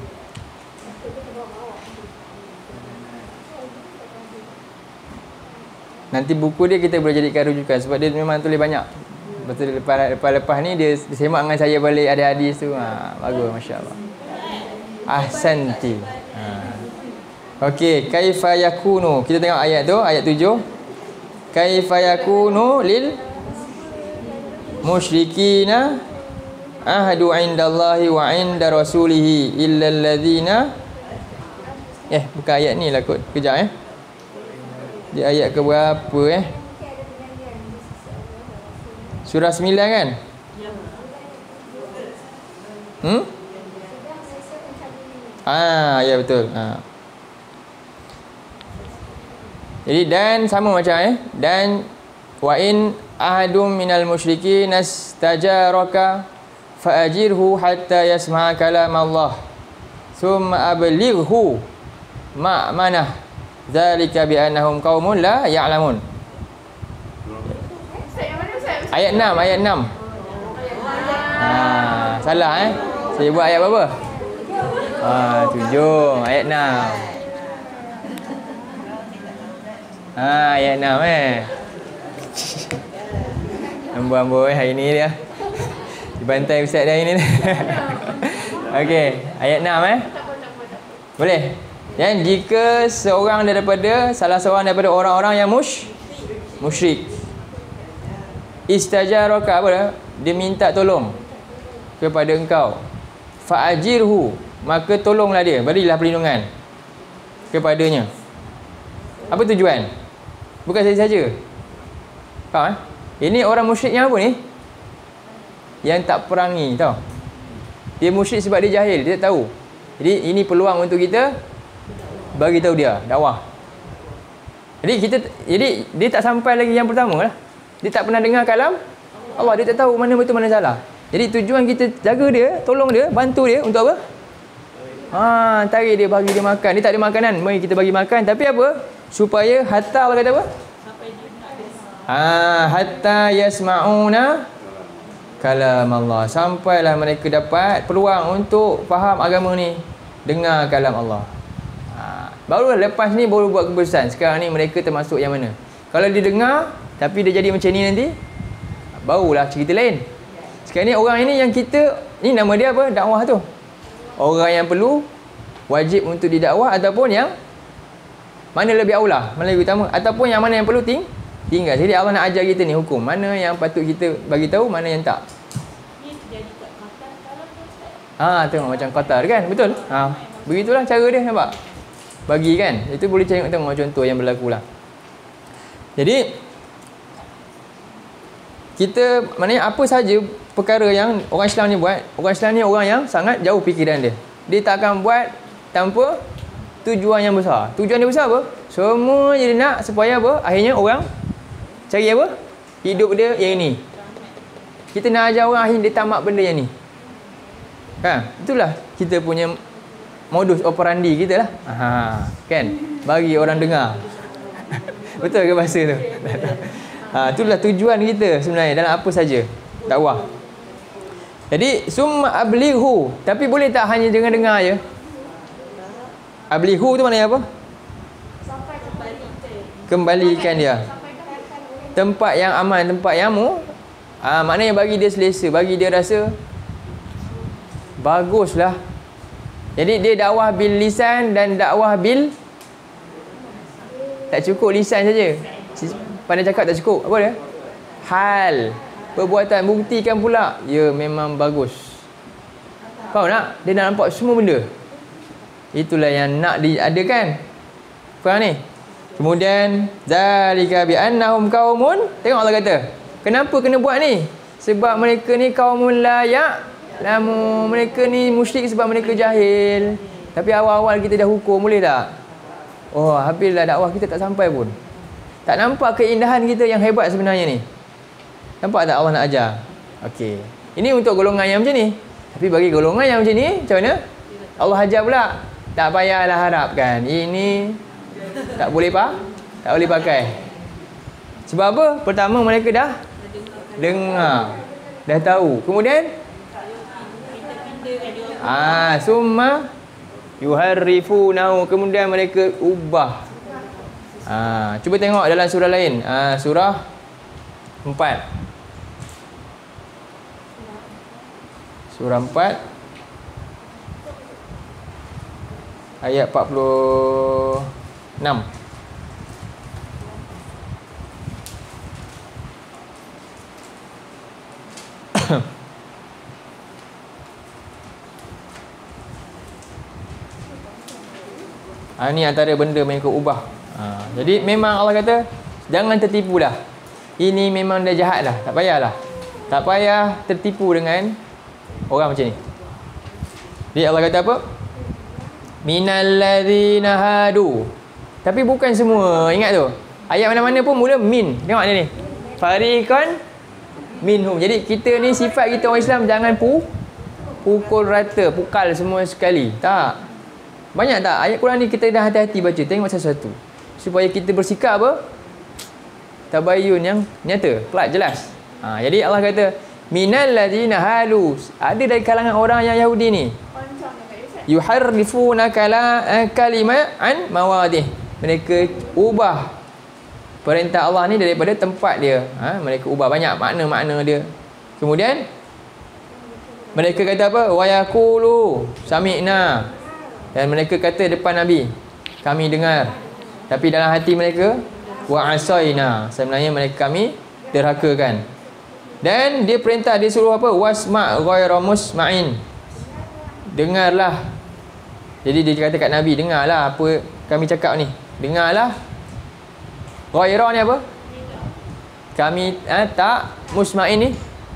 S1: Nanti buku dia kita boleh jadikan rujukan sebab dia memang tulis banyak. Betul lepas, lepas lepas ni dia semak dengan saya balik ada hadis tu. Ha, bagus masya-Allah. Ahsanti. Ha. Okey, kaifa yakunu. Kita tengok ayat tu, ayat tujuh. Kaifa yakunu lil musyrikina ahadu indallahi wa inda rasulihi illa alladzina. Eh, bukan ayat ni lah kot. Kejap eh. Dia ayat ke berapa eh? Surah sembilan kan? Hmm? Ah, ya betul. Ha. Jadi dan sama macam eh. Dan wa in ahadum minal musyrikin nastajaraka fa'ajirhu hatta yasma'a kalam Allah. Thumma ablighu ma'manah. Dzalika bi annahum qaumun la ya'lamun. Ayat enam, ayat enam. Ha, salah eh. Saya buat ayat berapa? Ah, tujuh. Ayat enam. Ah, ayat enam eh. Ambo-ambo eh hari ni dia. Dibantai ustaz dia hari ni. Okey, ayat enam eh. Boleh? Dan jika seorang daripada salah seorang daripada orang-orang yang mush musyrik istajaraka apa dah? Dia minta tolong kepada engkau. Fa'ajirhu, maka tolonglah dia, berilah perlindungan kepadanya. Apa tujuan? Bukan saja-saja. Faham eh? Ini orang musyrik yang apa ni? Yang tak perangi, tahu. Dia musyrik sebab dia jahil, dia tak tahu. Jadi ini peluang untuk kita bagi tahu dia dakwah. Jadi kita jadi dia tak sampai lagi yang pertama lah. Dia tak pernah dengar kalam Allah, dia tak tahu mana betul mana salah. Jadi tujuan kita jaga dia, tolong dia, bantu dia untuk apa? Ha, tarik dia, bagi dia makan. Dia tak ada makanan, mari kita bagi makan. Tapi apa? Supaya hatta Allah kata apa? Ha, hatta yasma'una kalam Allah. Sampailah mereka dapat peluang untuk faham agama ni, dengar kalam Allah. Ha, baru lepas ni baru buat keputusan. Sekarang ni mereka termasuk yang mana? Kalau dia dengar tapi dia jadi macam ni nanti, barulah cerita lain. Sekarang ni orang ini yang kita ni nama dia apa? Dakwah tu. Orang yang perlu wajib untuk didakwah ataupun yang mana lebih aula, mana lebih utama, ataupun yang mana yang perlu ting tinggal. Jadi Allah nak ajar kita ni hukum. Mana yang patut kita bagi tahu, mana yang tak.
S2: Ni jadi kat Qatar sekarang tu Ustaz.
S1: Ha, tengok macam Qatar kan? Betul? Ha, begitulah cara dia, nampak? Bagi kan? Itu boleh tengok tengok contoh yang berlaku lah. Jadi kita maknanya apa saja perkara yang orang Islam ni buat, orang Islam ni orang yang sangat jauh fikiran dia. Dia tak akan buat tanpa tujuan yang besar. Tujuan dia besar apa? Semua dia nak supaya apa? Akhirnya orang cari apa? Hidup dia yang ini. Kita nak ajar orang akhirnya dia tamat benda yang ni. Kan? Itulah kita punya modus operandi kita lah. Ha, kan? Bagi orang dengar. Betul ke bahasa tu? Ha, itulah tujuan kita sebenarnya dalam apa saja dakwah. Jadi summa ablighu, tapi boleh tak hanya dengar-dengar je? Ablighu tu maknanya apa?
S2: Sampai kembalikan.
S1: Kembalikan dia. Tempat yang aman, tempat yang mu. Ah, maknanya bagi dia selesa, bagi dia rasa baguslah. Jadi dia dakwah bil lisan dan dakwah bil, tak cukup lisan saja. Pandai cakap tak cukup. Apa dia? Hal. Perbuatan. Buktikan pula. Ya, memang bagus. Faham tak? Dia nak nampak semua benda. Itulah yang nak diadakan. Faham ni? Kemudian, zalika bi annahum qaumun. Tengok Allah kata. Kenapa kena buat ni? Sebab mereka ni qaumun la ya'lamu. Mereka ni musyrik sebab mereka jahil. Tapi awal-awal kita dah hukum, boleh tak? Oh, habislah dakwah kita tak sampai pun. Tak nampak keindahan kita yang hebat sebenarnya ni. Nampak tak Allah nak ajar? Okey. Ini untuk golongan yang macam ni. Tapi bagi golongan yang macam ni, macam mana? Allah ajar pula. Tak payahlah harapkan. Ini tak boleh pak, tak boleh pakai. Sebab apa? Pertama mereka dah dengar, dah tahu. Kemudian ah, summa yuharrifunahu, kemudian mereka ubah. Ah, cuba tengok dalam surah lain. Ah, surah empat. Surah empat ayat empat puluh enam. Ha, ini antara benda mereka ubah. Ha, jadi memang Allah kata jangan tertipu dah. Ini memang dah jahat dah. Tak payahlah. Tak payah tertipu dengan orang macam ni. Jadi Allah kata apa? Minal ladzina hadu. Tapi bukan semua. Ingat tu. Ayat mana-mana pun mula min. Tengok ni ni. Fariqan minhum. Jadi kita ni sifat kita orang Islam jangan pu pukul rata, pukal semua sekali. Tak. Banyak tak? Ayat Quran ni kita dah hati-hati baca. Tengok satu-satu. Supaya kita bersikap apa? Tabayun yang nyata, kelak, jelas. Ha, jadi Allah kata minal ladzina halu. Ada dari kalangan orang yang Yahudi ni yuharrifuna kala kalima an mawadih. Mereka ubah perintah Allah ni daripada tempat dia. Ha, mereka ubah banyak makna-makna dia. Kemudian mereka kata apa? Wa yaqulu sami'na. Dan mereka kata depan Nabi, kami dengar. Tapi dalam hati mereka wa asaina. Sebenarnya mereka kami derhakakan. Dan dia perintah, dia suruh apa? Wasma' ghayra musma'in. Dengarlah. Jadi dia kata kat Nabi, dengarlah apa kami cakap ni. Dengarlah. Ghayra ni apa? Kami eh, tak musma'in ni.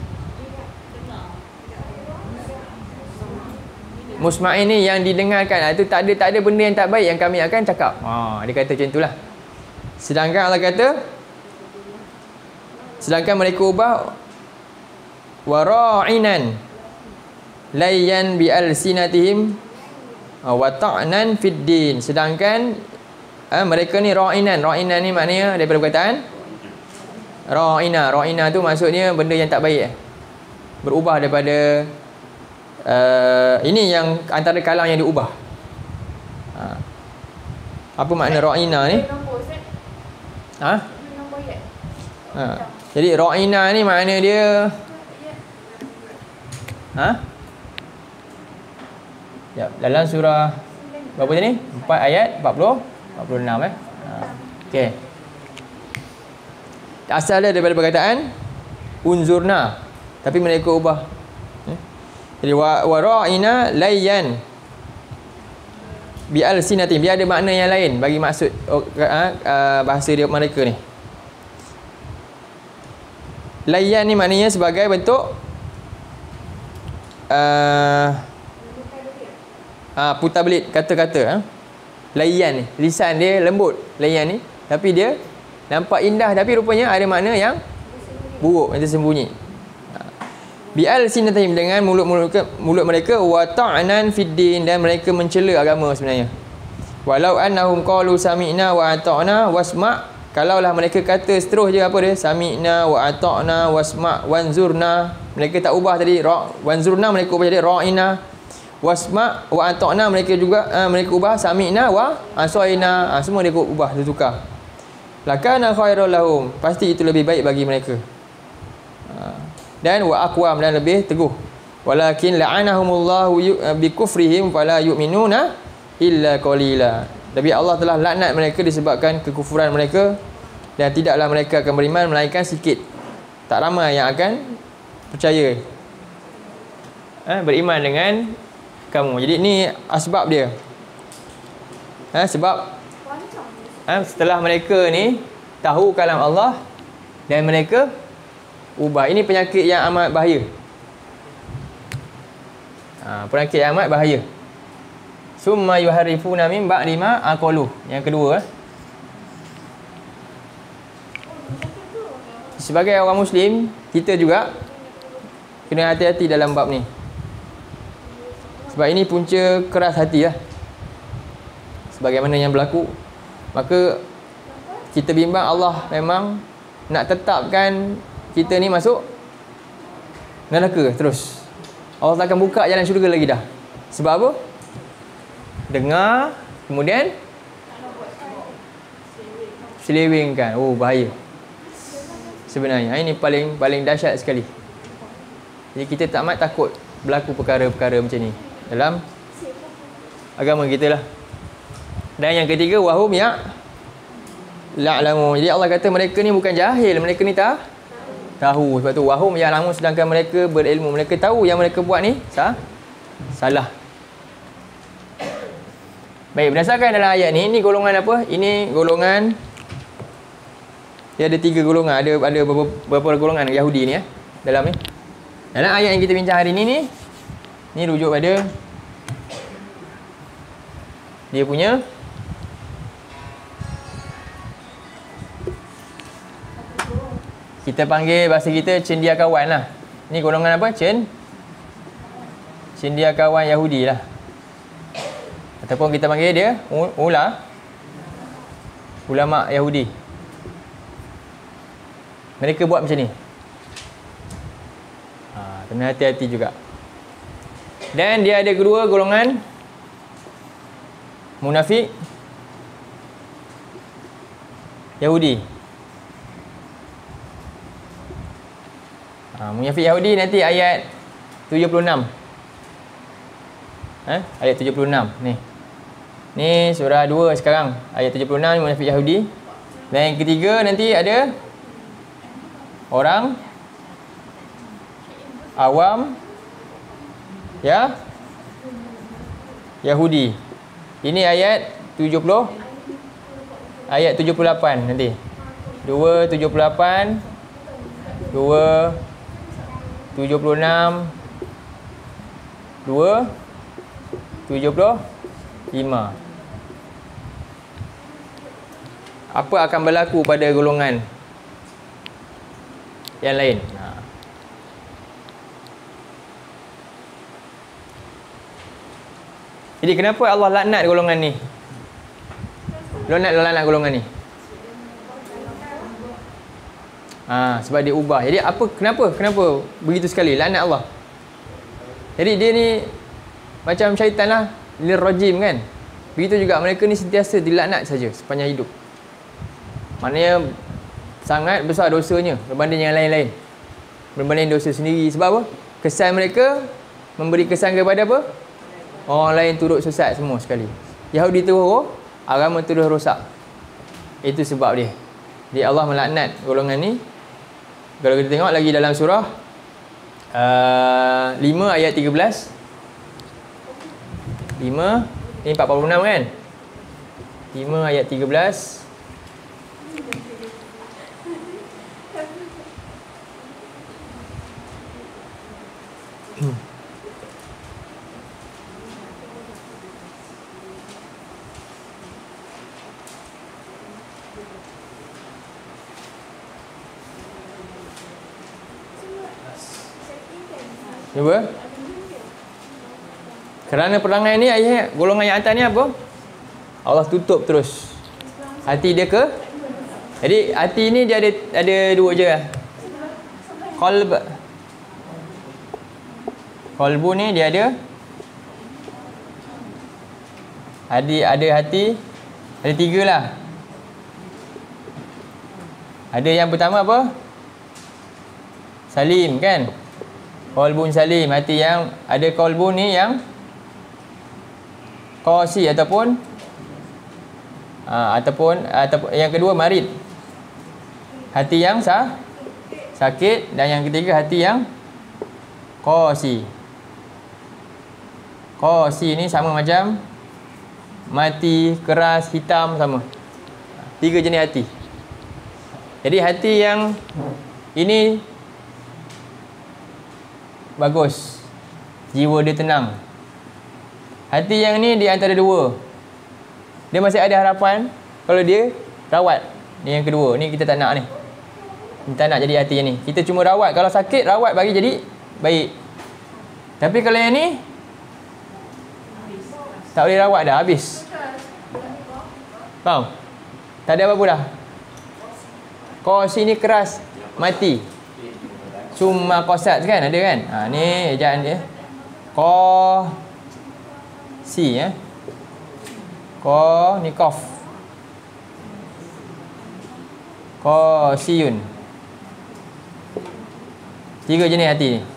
S1: Musma'in ni yang didengarkan. Itu tak ada tak ada benda yang tak baik yang kami akan cakap. Ha, dia kata macam itulah. Sedangkan Allah kata, sedangkan mereka ubah wara'inan layyan bi alsinatihim wa ta'nan fid din. Sedangkan eh, mereka ni ra'inan. Ra'inan ni maknanya daripada perkataan ra'ina. Ra'ina tu maksudnya benda yang tak baik. Berubah daripada Uh, ini yang antara kalam yang diubah. Ha. Apa makna ra'ina ni? Ha? Ha. Jadi ra'ina ni makna dia ha? Ya, dalam surah berapa tadi? empat ayat empat puluh empat puluh enam eh. Ha. Okey. Asal dia daripada perkataan unzurna, tapi mereka ubah. Jadi wa ra'ina layyan bi alsinatin. Dia ada makna yang lain bagi maksud uh, uh, bahasa dia mereka ni. Layyan ni maknanya sebagai bentuk uh, uh, putar belit kata-kata. Uh. Layyan ni, lisan dia lembut, layyan ni, tapi dia nampak indah tapi rupanya ada makna yang buruk, yang tersembunyi. Bi'al sinatihim, dengan mulut-mulut mulut mereka, wa ta'nan fid din, dan mereka mencela agama sebenarnya. Walau annahum qalu sami'na wa ata'na wasma', kalaulah mereka kata seterus je apa dia, sami'na wa ata'na wasma' wanzurna, mereka tak ubah tadi ra, wanzurna mereka ubah jadi ra'ina, wasma' wa ata'na mereka juga uh, mereka ubah sami'na wa asaina, uh, semua dia ubah, dia tukar. Lakana khairul lahum, pasti itu lebih baik bagi mereka. Uh. Dan wa aqwam, dan lebih teguh. Walakin la'anahumullahu bi kufrihim fala yu'minuna illa qalila. Tapi Allah telah laknat mereka disebabkan kekufuran mereka, dan tidaklah mereka akan beriman melainkan sikit. Tak ramai yang akan percaya, eh, beriman dengan kamu. Jadi ni asbab dia. Eh, sebab eh, setelah mereka ni tahu kalam Allah dan mereka ubah. Ini penyakit yang amat bahaya. Ha, penyakit yang amat bahaya. Summa yuharrifuna min ba'di ma aqalu. Yang kedua, sebagai orang Muslim, kita juga kena hati-hati dalam bab ni. Sebab ini punca keras hati lah. Sebagaimana yang berlaku, maka kita bimbang Allah memang nak tetapkan kita ni masuk neraka terus. Allah tak akan buka jalan syurga lagi dah. Sebab apa? Dengar, kemudian selewengkan. Oh, bahaya sebenarnya. Ini paling paling dahsyat sekali. Jadi kita tak amat takut berlaku perkara-perkara macam ni dalam agama kita lah. Dan yang ketiga, wahum ya la'lamu. Jadi Allah kata mereka ni bukan jahil, mereka ni tak tahu. Sebab tu wahum ya'lamun, sedangkan mereka berilmu, mereka tahu yang mereka buat ni sah, salah. Baik, berdasarkan dalam ayat ni, ini golongan apa? Ini golongan, dia ada tiga golongan, ada ada beberapa, beberapa golongan Yahudi ni ya, dalam ni. Dalam ayat yang kita bincang hari ni ni, ni rujuk pada dia punya kita panggil bahasa kita cendekiawan lah. Ni golongan apa? Cen cendekiawan Yahudi lah. Ataupun kita panggil dia ula ulama Yahudi. Mereka buat macam ni. Ha, kena hati-hati juga. Dan dia ada kedua golongan munafik Yahudi. Ha, munafik Yahudi nanti ayat tujuh puluh enam. Ha? Ayat tujuh puluh enam ni. Ni surah dua sekarang, ayat tujuh puluh enam munafik Yahudi. Dan yang ketiga nanti ada orang awam ya Yahudi. Ini ayat tujuh puluh ayat tujuh puluh lapan nanti. dua tujuh puluh lapan, dua tujuh puluh enam, dua tujuh puluh lima. Apa akan berlaku pada golongan yang lain? Ha. Jadi kenapa Allah laknat golongan ni? Laknat laknat golongan ni. Ha, sebab dia ubah. Jadi apa kenapa? Kenapa begitu sekali laknat Allah? Jadi dia ni macam syaitan lah, lirrajim kan. Begitu juga mereka ni sentiasa dilaknat saja sepanjang hidup. Maknanya sangat besar dosanya berbanding yang lain-lain. Berbanding dosa sendiri. Sebab apa? Kesan mereka memberi kesan kepada apa? Orang lain turut sesat semua sekali. Yahudi terus, agama terus rosak. Itu sebab dia. Jadi Allah melaknat golongan ni. Kalau kita tengok lagi dalam surah uh, lima ayat tiga belas. lima, ni empat puluh enam kan? lima ayat tiga belas. Hmm. Cuba. Kerana perangai ni ayat golongan yang atas ni apa? Allah tutup terus hati dia ke. Jadi hati ni dia ada ada dua je. Qalb. Qalbu ni dia ada ada ada hati, ada tiga lah. Ada yang pertama apa? Salim kan? Qalbun salim, hati yang ada qalbun ni yang qasi ataupun aa, ataupun ataupun yang kedua marid. Hati yang sah, sakit, dan yang ketiga hati yang qasi. Qasi ni sama macam mati, keras, hitam, sama. Tiga jenis hati. Jadi hati yang ini bagus, jiwa dia tenang. Hati yang ni di antara dua, dia masih ada harapan kalau dia rawat. Ni yang kedua, ni kita tak nak ni. Kita tak nak jadi hati yang ni. Kita cuma rawat, kalau sakit rawat bagi jadi baik. Tapi kalau yang ni tak boleh rawat dah, habis. Faham? Tak ada apa-apa dah. Qasi ni keras, mati. Summa qasat kan, ada kan? Ha, ni ejaan dia. Qa si ya. Qa ni qaf. Qasiyun. Tiga jenis hati ni.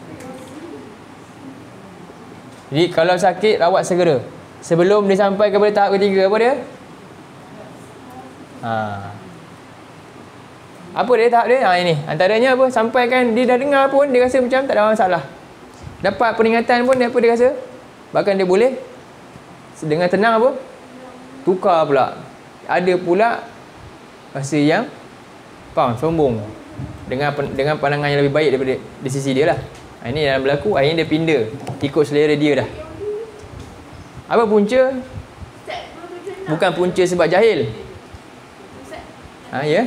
S1: Jadi kalau sakit rawat segera. Sebelum dia sampai kepada tahap ketiga, apa dia? Ha. Apa dia tahap dia? Ha, ini. Antaranya apa? Sampai kan dia dah dengar pun dia rasa macam tak ada masalah. Dapat peringatan pun apa dia rasa? Bahkan dia boleh dengan tenang apa? Tukar pula. Ada pula rasa yang faham, sombong. Dengan dengan pandangan yang lebih baik daripada di sisi dia lah. Ha, ini dalam berlaku, akhirnya dia pindah ikut selera dia dah. Apa punca? Bukan punca sebab jahil. Ha, ya?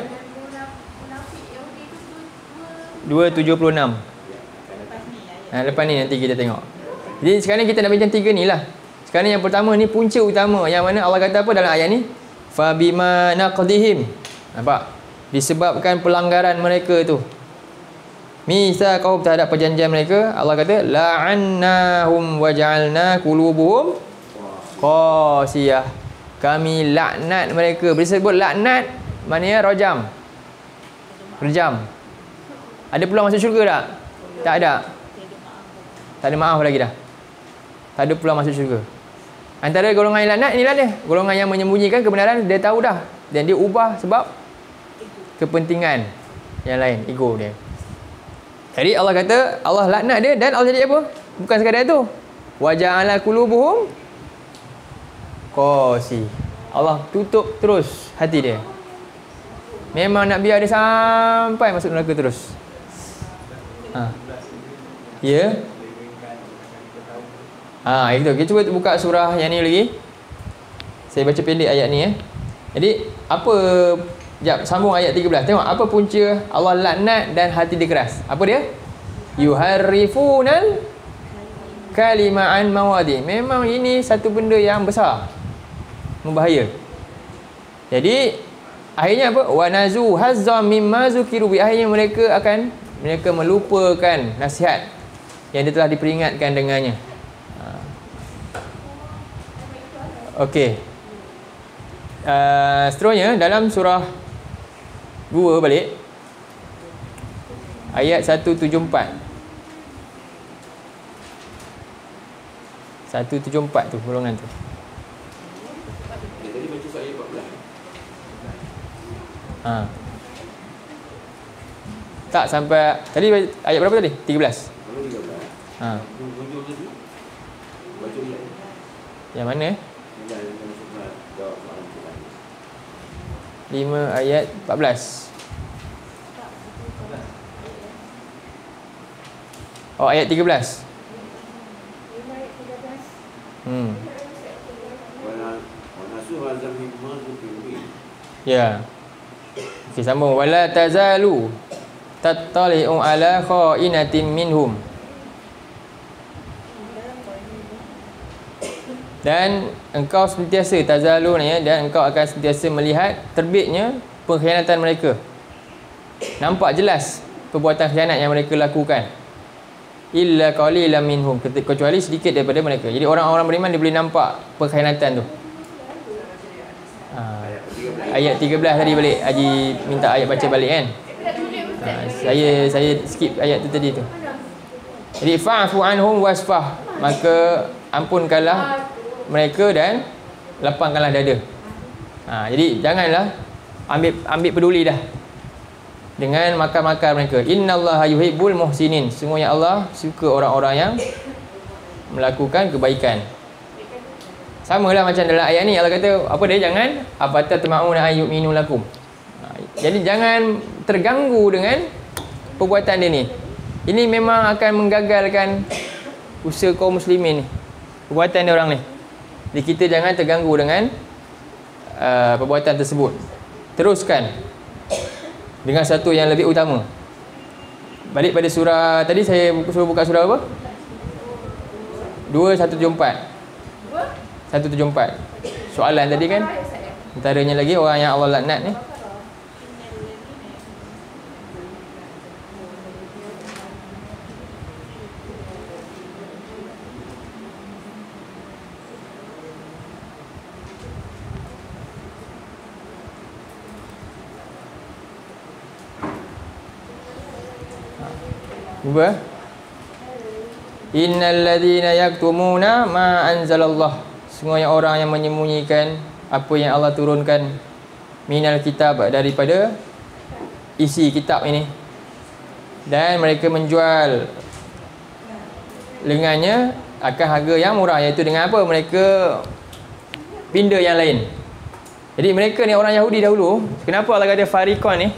S1: dua tujuh puluh enam. Ha, lepas ni nanti kita tengok. Jadi sekarang kita nak bincang tiga ni lah. Sekarang yang pertama ni punca utama, yang mana Allah kata apa dalam ayat ni? Fa bima naqdihim. Nampak? Disebabkan pelanggaran mereka tu. Mitsaqahum terhadap perjanjian mereka, Allah kata la'annahum wa ja'alna qulubuhum qasiyah. Kami laknat mereka. Bila sebut laknat, maknanya rajam. Rejam. Ada peluang masuk syurga tak? Tak ada. Tak ada maaf lagi dah. Tak ada peluang masuk syurga. Antara golongan yang laknat, inilah dia. Golongan yang menyembunyikan kebenaran, dia tahu dah. Dan dia ubah sebab kepentingan yang lain, ego dia. Jadi Allah kata, Allah laknat dia dan Allah jadi apa? Bukan sekadar itu. Wa ja'ala qulubuhum qasi. Allah tutup terus hati dia. Memang nak biar dia sampai masuk neraka terus. Ha. Ya. Ha, itu. Kita cuba buka surah yang ni lagi. Saya baca pendek ayat ni eh. Jadi, apa jap sambung ayat tiga belas. Tengok apa punca Allah laknat dan hati dia keras. Apa dia? Yuharrifunal kalima'an mawadi. Memang ini satu benda yang besar. Membahaya. Jadi, akhirnya apa? Wa nazu hazzam mimma zukiru bi. Akhirnya mereka akan mereka melupakan nasihat yang dia telah diperingatkan dengannya. Ha. Okey. Uh, seterusnya dalam surah dua balik ayat seratus tujuh puluh empat. seratus tujuh puluh empat tu golongan tu.
S3: Tadi baca ayat empat belas.
S1: Ha. Tak sampai tadi ayat berapa tadi? tiga belas.
S3: Kalau tiga belas.
S1: Ha.
S3: Hujung tadi. Baca ayat.
S1: Yang mana eh?
S3: Jawab soalan kita.
S1: lima ayat empat belas. Oh, ayat tiga belas. Hmm.
S3: Wala wanasu azam mimma zukiru.
S1: Ya. Okey, sambung. Wala tazalu tattali'u ala kha'inatin minhum. Dan engkau sentiasa tazalu ni, dan engkau akan sentiasa melihat terbitnya pengkhianatan mereka. Nampak jelas perbuatan khianat yang mereka lakukan. Illa qalilan minhum, kecuali sedikit daripada mereka. Jadi orang-orang beriman dia boleh nampak pengkhianatan tu. Ha, ayat tiga belas tadi balik. Haji minta ayat baca balik kan. Ha, saya saya skip ayat tu tadi tu. Jadi fa'fu anhum wasfah, maka ampunkanlah mereka dan lapangkanlah dada. Ha, jadi janganlah ambil ambil peduli dah dengan makar-makar mereka. Innallaha yuhibbul muhsinin. Sungguhnya Allah suka orang-orang yang melakukan kebaikan. Samalah macam dalam ayat ni Allah kata apa dia, jangan apata tama'una ayyuminu lakum. Ha, jadi jangan terganggu dengan perbuatan dia ni. Ini memang akan menggagalkan usaha kaum muslimin ni. Perbuatan dia orang ni. Jadi kita jangan terganggu dengan uh, perbuatan tersebut. Teruskan dengan satu yang lebih utama. Balik pada surah tadi, saya suruh buka surah apa? dua satu tujuh empat. satu tujuh empat. Soalan tadi kan, antaranya lagi orang yang Allah laknat ni. Cuba. Innal ladzina yaktumuna ma anzalallah. Sungguhnya orang yang menyembunyikan apa yang Allah turunkan minal kitab, daripada isi kitab ini, dan mereka menjual dengannya akan harga yang murah, iaitu dengan apa? Mereka pinda yang lain. Jadi mereka ni orang Yahudi dahulu. Kenapa Allah kata Farikon ni?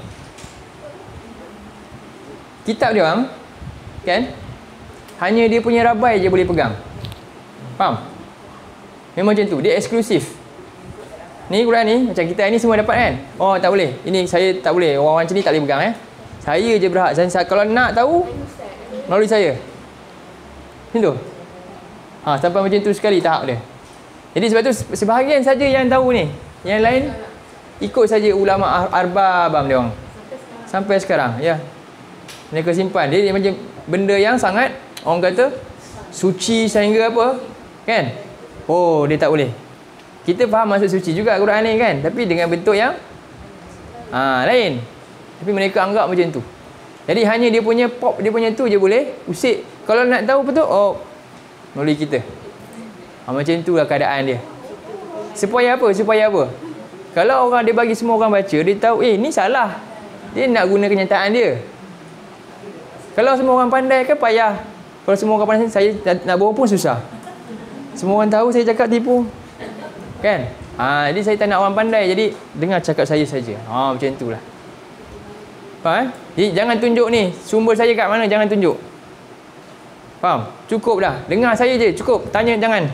S1: Kitab dia orang kan, hanya dia punya rabai je boleh pegang. Faham? Memang macam tu, dia eksklusif. Ni Quran ni, macam kita ni semua dapat kan. Oh tak boleh, ini saya tak boleh, orang-orang macam ni tak boleh pegang eh. Saya je berhak. Dan kalau nak tahu, melalui saya. Macam tu. Ha, sampai macam tu sekali tahap dia. Jadi sebab tu sebahagian saja yang tahu ni. Yang lain ikut saja ulama arbabam dia orang. Sampai sekarang, ya. Mereka simpan. Dia, dia macam benda yang sangat, orang kata suci sehingga apa? Kan? Oh, dia tak boleh. Kita faham maksud suci juga Quran ni kan, tapi dengan bentuk yang ha, lain. Tapi mereka anggap macam tu. Jadi hanya dia punya pop, dia punya tu je boleh usik. Kalau nak tahu betul, oh melalui kita. Ha, macam itulah keadaan dia. Supaya apa? Supaya apa? Kalau orang dia bagi semua orang baca, dia tahu eh ni salah. Dia nak guna kenyataan dia. Kalau semua orang pandai kan payah. Kalau semua orang pandai, saya nak bohong pun susah. Semua orang tahu saya cakap tipu. Kan? Ha, jadi saya tak nak orang pandai. Jadi dengar cakap saya saja. Ha, macam itulah. Faham? Eh? Jadi jangan tunjuk ni sumber saya kat mana, jangan tunjuk. Faham? Cukup dah. Dengar saya je, cukup. Tanya jangan.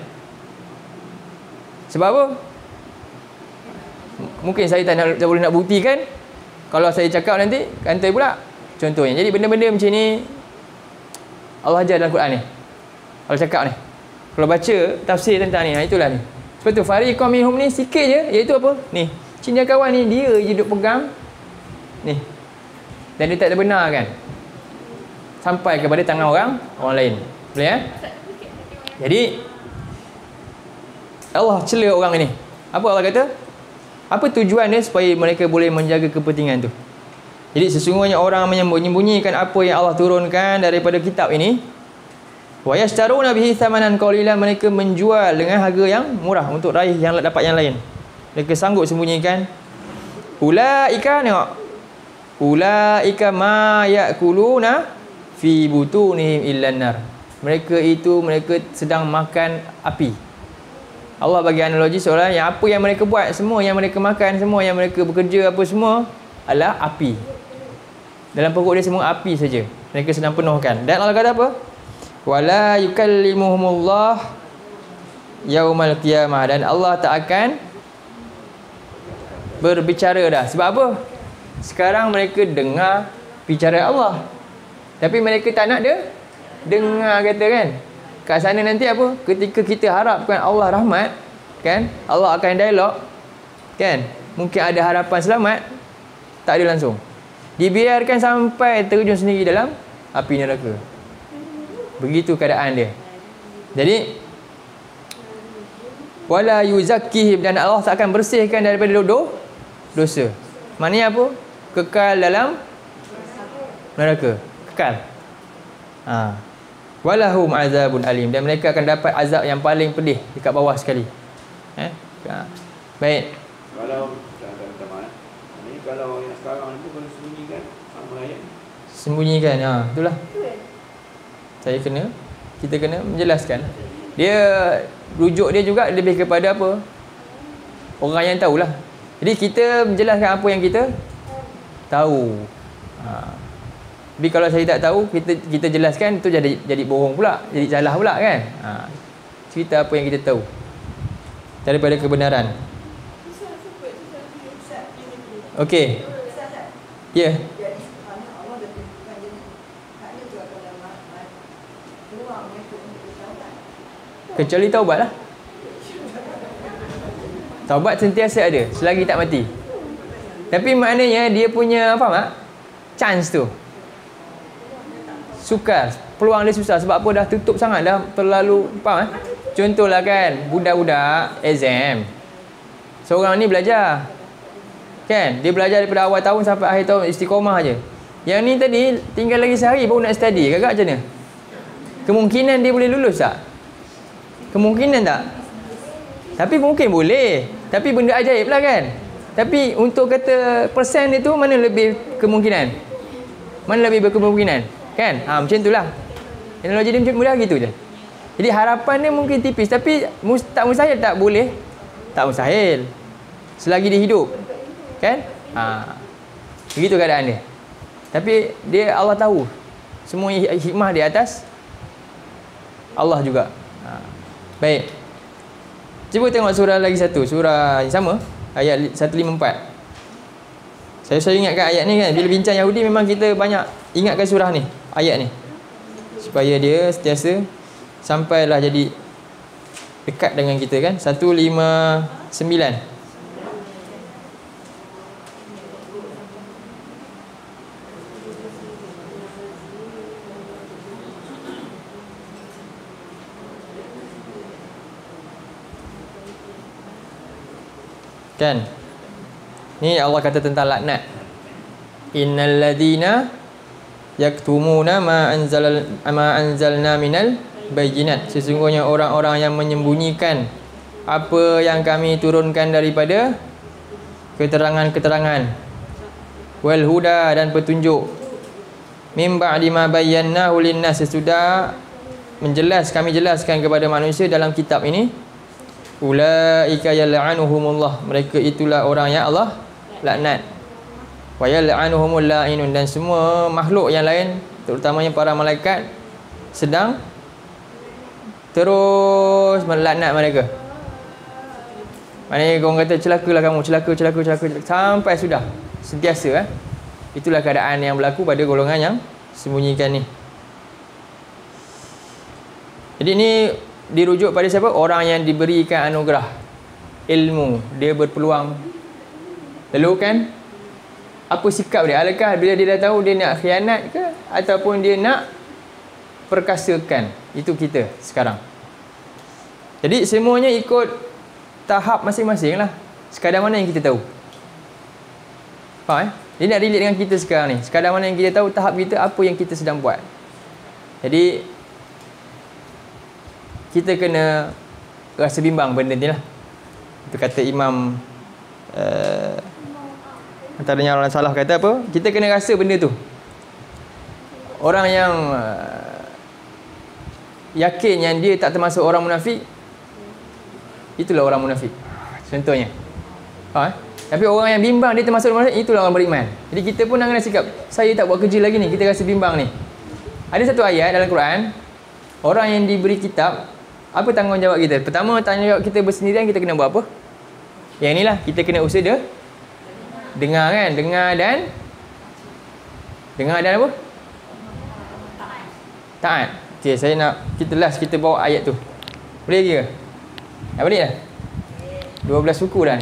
S1: Sebab apa? Mungkin saya tak, nak, tak boleh nak buktikan. Kalau saya cakap nanti kantai pula. Contohnya. Jadi benda-benda macam ni Allah ajar dalam Quran ni. Kalau cakap ni. Kalau baca tafsir tentang ni, itulah ni. Sebab tu fariqam minhum ni sikit je, iaitu apa? Ni. Cina kawan ni dia je duk pegang ni. Dan dia tak ada benar kan? Sampai kepada tangan orang orang lain. Boleh ya? Jadi Allah cela orang ini. Apa Allah kata? Apa tujuan dia supaya mereka boleh menjaga kepentingan tu? Jadi sesungguhnya orang menyembunyikan apa yang Allah turunkan daripada kitab ini. Wa yashtaruna bihi thamanan qalilan, mereka menjual dengan harga yang murah untuk raih yang dapat yang lain. Mereka sanggup sembunyikan. Ulaika tengok. Ulaika ma yakuluna fi butunihim illan nar. Mereka itu mereka sedang makan api. Allah bagi analogi seolah yang apa yang mereka buat, semua yang mereka makan, semua yang mereka bekerja apa semua adalah api. Dalam perut dia semua api saja. Mereka sedang penuhkan. Dan Allah kata apa? Wala yukallimuhumullah yaumal qiyamah, dan Allah tak akan berbicara dah. Sebab apa? Sekarang mereka dengar bicara Allah, tapi mereka tak nak dia dengar, kata kan. Kat sana nanti apa? Ketika kita harapkan Allah rahmat, kan? Allah akan dialog, kan? Mungkin ada harapan selamat, tak ada langsung. Dibiarkan sampai terjun sendiri dalam api neraka. Begitu keadaan dia. Jadi wala yuzakkihim, dan Allah tak akan bersihkan daripada dosa. Dosa. Maknanya apa? Kekal dalam neraka. Kekal. Ha. Walahum azabun alim, dan mereka akan dapat azab yang paling pedih dekat bawah sekali. Eh? Ha. Baik.
S3: Kalau tak ada teman, ini kalau yang sekarang itu kalau sembunyikan sama ayat.
S1: Sembunyikan. Ha, itulah. Saya kena kita kena menjelaskan. Dia rujuk dia juga lebih kepada apa? Orang yang tahulah. Jadi kita menjelaskan apa yang kita tahu. Ha. Tapi kalau saya tak tahu, kita kita jelaskan, itu jadi jadi bohong pula, jadi salah pula kan. Ha. Cerita apa yang kita tahu daripada kebenaran. Okey. Ya. Yeah. Kecuali taubat lah. Taubat sentiasa ada selagi tak mati. Tapi maknanya dia punya apa mak? Chance tu sukar, peluang dia susah. Sebab apa? Dah tutup sangat, dah terlalu apa? Contohlah kan, budak-budak exam, seorang ni belajar kan, dia belajar daripada awal tahun sampai akhir tahun istiqomah je. Yang ni tadi tinggal lagi sehari baru nak study, agak macam mana? Kemungkinan dia boleh lulus tak? Kemungkinan tak? Tapi mungkin boleh. Tapi benda ajaib lah kan. Tapi untuk kata persen dia tu, mana lebih kemungkinan? Mana lebih berkemungkinan? Kan? Ha, macam itulah. Analogi dia macam mudah gitu je. Jadi harapan dia mungkin tipis. Tapi tak mustahil tak boleh. Tak mustahil. Selagi dia hidup. Kan? Ha. Begitu keadaan dia. Tapi dia Allah tahu. Semua hikmah di atas Allah juga. Ha. Baik. Cuba tengok surah lagi satu. Surah yang sama. Ayat seratus lima puluh empat. Saya selalu ingatkan ayat ni kan. Bila bincang Yahudi memang kita banyak ingatkan surah ni. Ayat ni. Supaya dia sentiasa sampailah jadi dekat dengan kita kan. seratus lima puluh sembilan. Kan? Ni Allah kata tentang laknat. Innal ladina yaktumuna ma anzal ma anzalna minal bayyinat. Sesungguhnya orang-orang yang menyembunyikan apa yang kami turunkan daripada keterangan-keterangan, wal huda, dan petunjuk, mim ba'di ma bayyanahu linnas, sesudah menjelas kami jelaskan kepada manusia dalam kitab ini. Ulaika yal'anuhumullah, mereka itulah orang yang Allah laknat. Wa yal'anuhumul la'inun, dan semua makhluk yang lain terutamanya para malaikat sedang terus melaknat mereka. Maknanya orang kata celakalah kamu, celaka, celaka, celaka, celaka sampai sudah sentiasa. Eh? Itulah keadaan yang berlaku pada golongan yang sembunyikan ni. Jadi ni dirujuk pada siapa? Orang yang diberikan anugerah ilmu, dia berpeluang. Lalu kan, apa sikap dia? Adakah bila dia dah tahu dia nak khianat ke, ataupun dia nak perkasakan? Itu kita sekarang. Jadi semuanya ikut tahap masing-masing lah. Sekadar mana yang kita tahu. Faham eh? Dia nak relate dengan kita sekarang ni. Sekadar mana yang kita tahu, tahap kita, apa yang kita sedang buat. Jadi kita kena rasa bimbang benda ni lah. Itu kata Imam uh, antaranya orang salah kata apa, kita kena rasa benda tu. Orang yang uh, yakin yang dia tak termasuk orang munafik, itulah orang munafik contohnya. Ha, eh? Tapi orang yang bimbang dia termasuk orang munafik, itulah orang beriman. Jadi kita pun nak kena sikap, saya tak buat kerja lagi ni, kita rasa bimbang ni. Ada satu ayat dalam Quran, orang yang diberi kitab, apa tanggungjawab kita? Pertama, tanggungjawab kita bersendirian, kita kena buat apa? Yang inilah, kita kena usaha dia dengar kan, dengar dan dengar dan apa? Taat. Okay, saya nak kita last kita bawa ayat tu. Boleh lagi ke? Dah boleh dah? dua belas suku dah.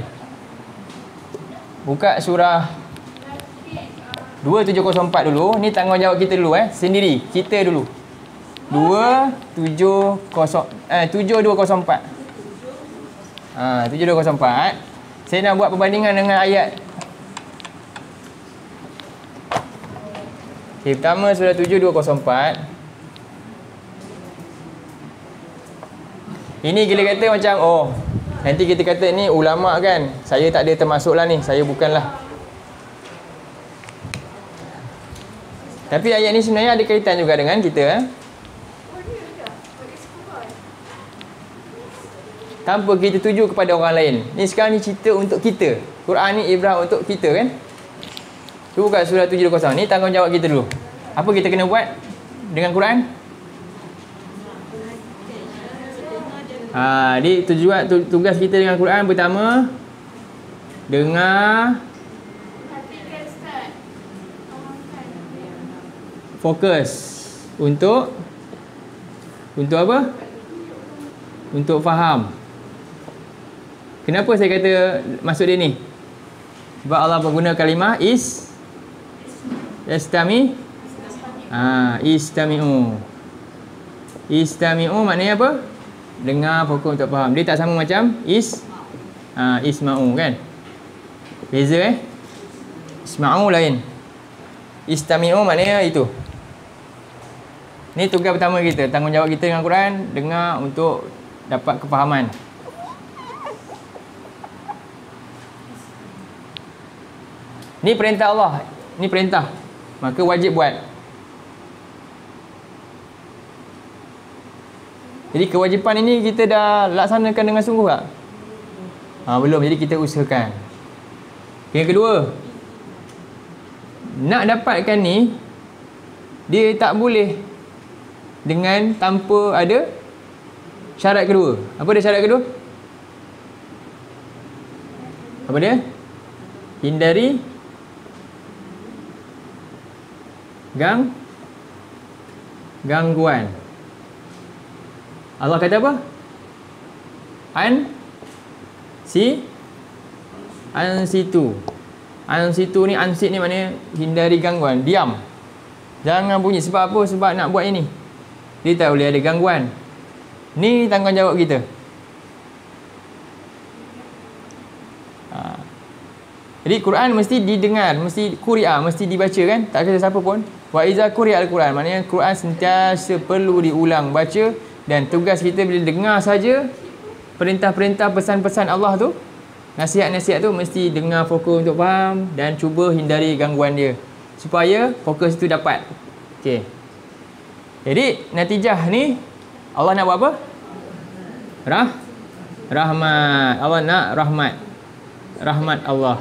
S1: Buka surah dua tujuh kosong empat dulu. Ni tanggungjawab kita dulu eh, sendiri. Kita dulu. dua tujuh kosong eh tujuh dua kosong empat. Ha, tujuh dua kosong empat. Saya nak buat perbandingan dengan ayat. Okay, pertama surah tujuh dua kosong empat. Ini kita kata macam, oh, nanti kita kata ni ulama kan, saya tak ada termasuk lah ni, saya bukanlah. Tapi ayat ni sebenarnya ada kaitan juga dengan kita eh? Tanpa kita tuju kepada orang lain. Ni sekarang ni cerita untuk kita. Quran ni ibrah untuk kita kan. Cuba buka surah tujuh kosong. Ni tanggungjawab kita dulu. Apa kita kena buat dengan Quran? Ha, di tujuan tugas kita dengan Quran pertama, dengar, fokus untuk untuk apa? Untuk faham. Kenapa saya kata maksud dia ni? Sebab Allah guna kalimah is istami. Ah, istami'u. Istami'u maknanya apa? Dengar, fokus untuk faham. Dia tak sama macam is ha, isma'u kan. Beza eh. Isma'u lain. Istami'u maknanya itu. Ni tugas pertama kita. Tanggungjawab kita dengan Quran, dengar untuk dapat kefahaman. Ni perintah Allah. Ni perintah. Maka wajib buat. Jadi kewajipan ini kita dah laksanakan dengan sungguh tak? Ha, belum. Jadi kita usahakan. Yang kedua, nak dapatkan ni, dia tak boleh dengan tanpa ada syarat kedua. Apa dia syarat kedua? Apa dia? Hindari gang gangguan. Allah kata apa? An si an situ. An situ ni, ansit ni maknanya hindari gangguan, diam. Jangan bunyi. Sebab apa? Sebab nak buat ini. Dia tak boleh ada gangguan. Ni tanggungjawab kita. Ha. Jadi Quran mesti didengar, mesti quri'a, mesti dibaca kan? Tak kira siapa pun. Wa iza quri'a al-Quran, maknanya Quran sentiasa perlu diulang baca, dan tugas kita bila dengar saja perintah-perintah, pesan-pesan Allah tu, nasihat-nasihat tu mesti dengar fokus untuk faham dan cuba hindari gangguan dia supaya fokus tu dapat. Okey. Jadi natijah ni Allah nak buat apa? Rah rahmat. Allah nak rahmat. Rahmat Allah.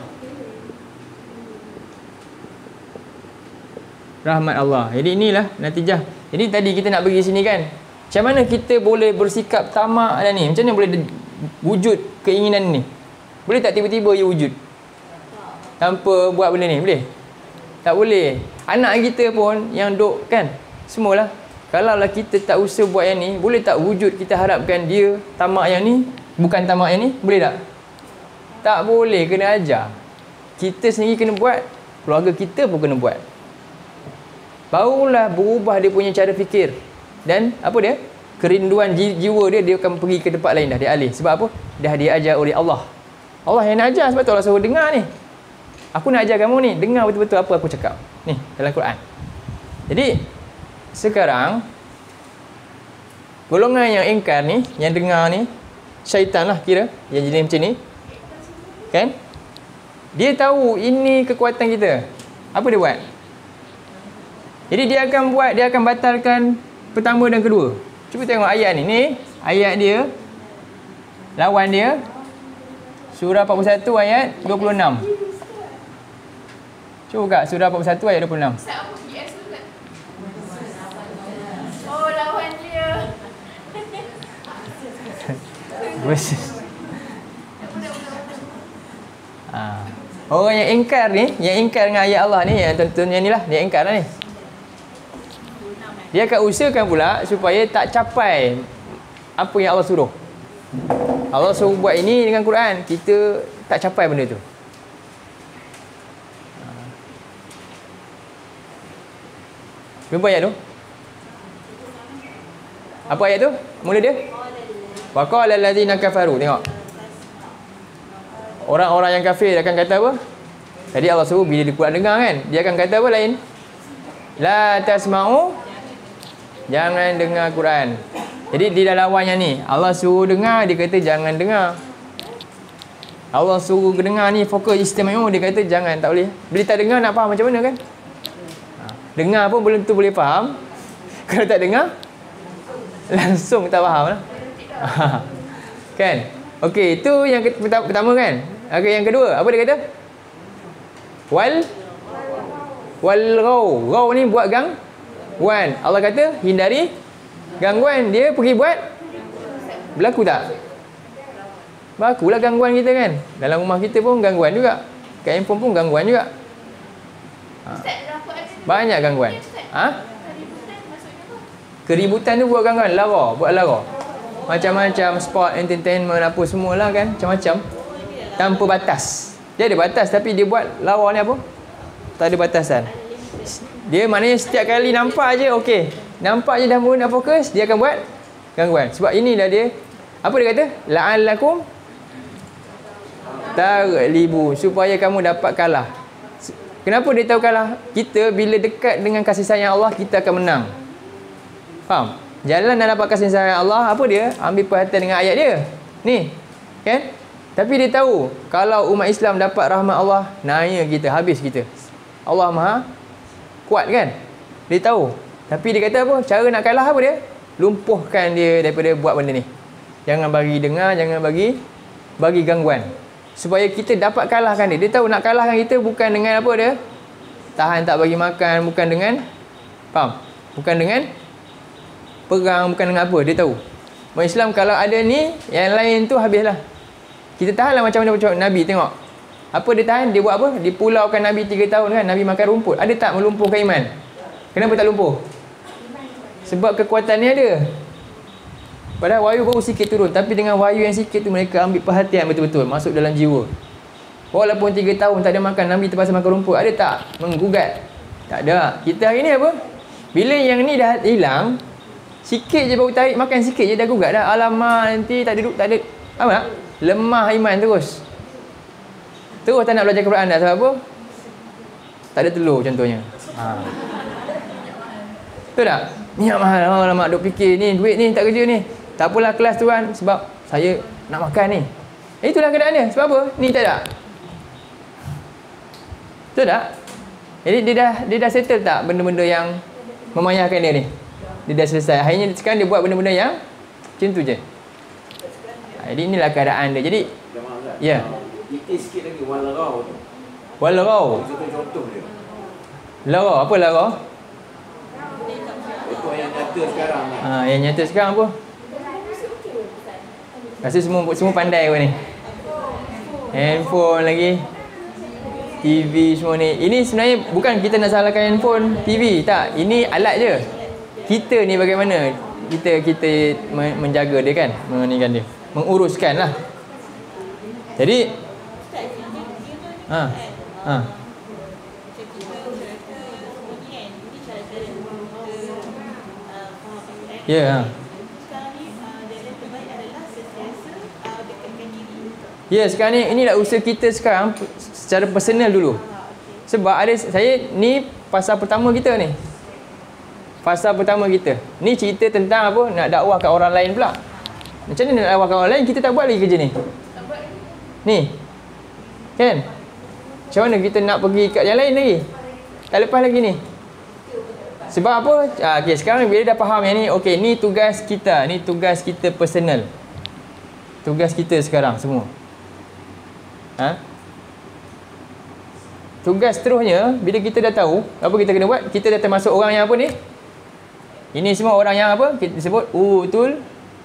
S1: Rahmat Allah. Jadi inilah natijah. Jadi tadi kita nak pergi sini kan. Macam mana kita boleh bersikap tamak dan ni? Macam mana boleh wujud keinginan ni? Boleh tak tiba-tiba ia wujud? Tanpa buat benda ni? Boleh? Tak boleh. Anak kita pun yang duk kan, semualah. Kalaulah kita tak usaha buat yang ni, boleh tak wujud kita harapkan dia tamak yang ni, bukan tamak yang ni? Boleh tak? Tak boleh, kena ajar. Kita sendiri kena buat, keluarga kita pun kena buat. Barulah berubah dia punya cara fikir. Dan apa dia? Kerinduan jiwa dia, dia akan pergi ke tempat lain dah, dia alih. Sebab apa? Dah diajar oleh Allah. Allah yang nak ajar, sebab tu Allah suruh dengar ni. Aku nak ajar kamu ni, dengar betul-betul apa aku cakap. Ni, dalam Quran. Jadi, sekarang, golongan yang ingkar ni, yang dengar ni, syaitan lah kira, yang jenis macam ni. Kan? Dia tahu ini kekuatan kita. Apa dia buat? Jadi dia akan buat, dia akan batalkan pertama dan kedua. Cuba tengok ayat ni. Ni ayat dia. Lawan dia. Surah empat puluh satu ayat dua puluh enam. Cuba buka surah empat puluh satu ayat dua puluh enam.
S2: Oh, lawan dia.
S1: ha. Orang yang ingkar ni, yang ingkar dengan ayat Allah ni, yang tuan-tuan yang ni lah, dia ingkar lah ni. Dia akan usahakan pula supaya tak capai apa yang Allah suruh. Allah suruh buat ini dengan Quran, kita tak capai benda tu. Jumpa ayat tu? Apa ayat tu? Mula dia? Wa qala allazina kafaru. Tengok. Orang-orang yang kafir akan kata apa? Tadi Allah suruh bila di Quran dengar kan, dia akan kata apa lain? La tasma'u, jangan dengar Quran. Jadi di dalam lawannya ni, Allah suruh dengar, dia kata jangan dengar. Allah suruh dengar ni, fokus istimewa, dia kata jangan, tak boleh. Bila tak dengar nak faham macam mana kan? Dengar pun belum tentu boleh faham. Kalau tak dengar, langsung tak faham lah. Kan? Okey, itu yang pertama kan? Okey, yang kedua, apa dia kata? Wal Wal raw. Raw ni buat gang Wan. Allah kata hindari gangguan. Dia pergi buat, berlaku tak? Berlakulah gangguan kita kan. Dalam rumah kita pun gangguan juga. Kat handphone pun gangguan juga. Ha. Banyak gangguan. Ha? Keributan tu buat gangguan. Lara. Buat lara. Macam-macam sport, entertainment, apa semualah kan. Macam-macam. Tanpa batas. Dia ada batas, tapi dia buat lara ni apa? Tak ada batasan. Dia maknanya setiap kali nampak je okey. Nampak je dah mula nak fokus, dia akan buat gangguan. Sebab inilah dia. Apa dia kata? La'allakum taghlibu, supaya kamu dapat kalah. Kenapa dia tahu kalah? Kita bila dekat dengan kasih sayang Allah, kita akan menang. Faham? Jalan nak dapat kasih sayang Allah, apa dia? Ambil perhatian dengan ayat dia. Ni. Kan? Tapi dia tahu kalau umat Islam dapat rahmat Allah, naya kita, habis kita. Allah Maha kuat kan? Dia tahu. Tapi dia kata apa? Cara nak kalah apa dia? Lumpuhkan dia daripada buat benda ni. Jangan bagi dengar, jangan bagi bagi gangguan. Supaya kita dapat kalahkan dia. Dia tahu nak kalahkan kita bukan dengan apa dia? Tahan tak bagi makan, bukan dengan, faham? Bukan dengan perang, bukan dengan apa. Dia tahu. Umat Islam kalau ada ni, yang lain tu habislah. Kita tahanlah macam mana macam Nabi tengok. Apa dia tahan? Dia buat apa? Dia pulaukan Nabi tiga tahun kan. Nabi makan rumput. Ada tak melumpuhkan iman? Kenapa tak lumpuh? Sebab kekuatan ni ada. Padahal wahyu baru sikit turun. Tapi dengan wahyu yang sikit tu mereka ambil perhatian betul-betul. Masuk dalam jiwa. Walaupun tiga tahun tak ada makan, Nabi terpaksa makan rumput. Ada tak menggugat? Tak ada. Kita hari ni apa? Bila yang ni dah hilang, sikit je baru tarik makan sikit je dah gugat dah. Alamak, nanti tak duduk, tak ada. Apa nak? Lemah iman terus. Terus tak nak belajar Quran dah. Sebab apa? Tak ada telur contohnya. Ha. Betul tak? Minyak mahal. Oh, lama duk fikir ni, duit ni tak kerja ni. Tak apalah kelas tu kan. Sebab saya nak makan ni. Eh, itulah keadaannya. Sebab apa? Ni tak ada. Betul tak? Jadi dia dah dia dah settle tak benda-benda yang memayahkan dia ni? Dia dah selesai. Akhirnya sekarang dia buat benda-benda yang macam tu je. Jadi inilah keadaan dia. Jadi ya.
S3: Detail sikit lagi walarau tu.
S1: Walarau.
S3: Contoh-contoh dia.
S1: Larau, apa larau?
S3: Contoh yang nyata sekarang ni.
S1: Ha, yang nyata sekarang apa? Rasa semua semua pandai apa ni? Handphone lagi. T V semua ni. Ini sebenarnya bukan kita nak salahkan handphone, T V. Tak, ini alat je. Kita ni bagaimana kita kita menjaga dia kan, mengenikan dia, menguruskan lah. Jadi ha ha ya ha. Ya, sekarang ni inilah usaha kita sekarang secara personal dulu. Sebab ada saya ni fasa pertama kita ni. Fasa pertama kita. Ni cerita tentang apa? Nak dakwah kat orang lain pula. Macam mana nak dakwah kat orang lain? Kita tak buat lagi kerja ni. Ni. Kan? Macam mana kita nak pergi kat yang lain lagi? Tak lepas lagi ni. Sebab apa? Ah, okay, sekarang bila dah faham yang ni, okey, ni tugas kita. Ni tugas kita personal. Tugas kita sekarang semua. Ha? Tugas seterusnya, bila kita dah tahu apa kita kena buat, kita dah termasuk orang yang apa ni? Ini semua orang yang apa? Kita sebut utul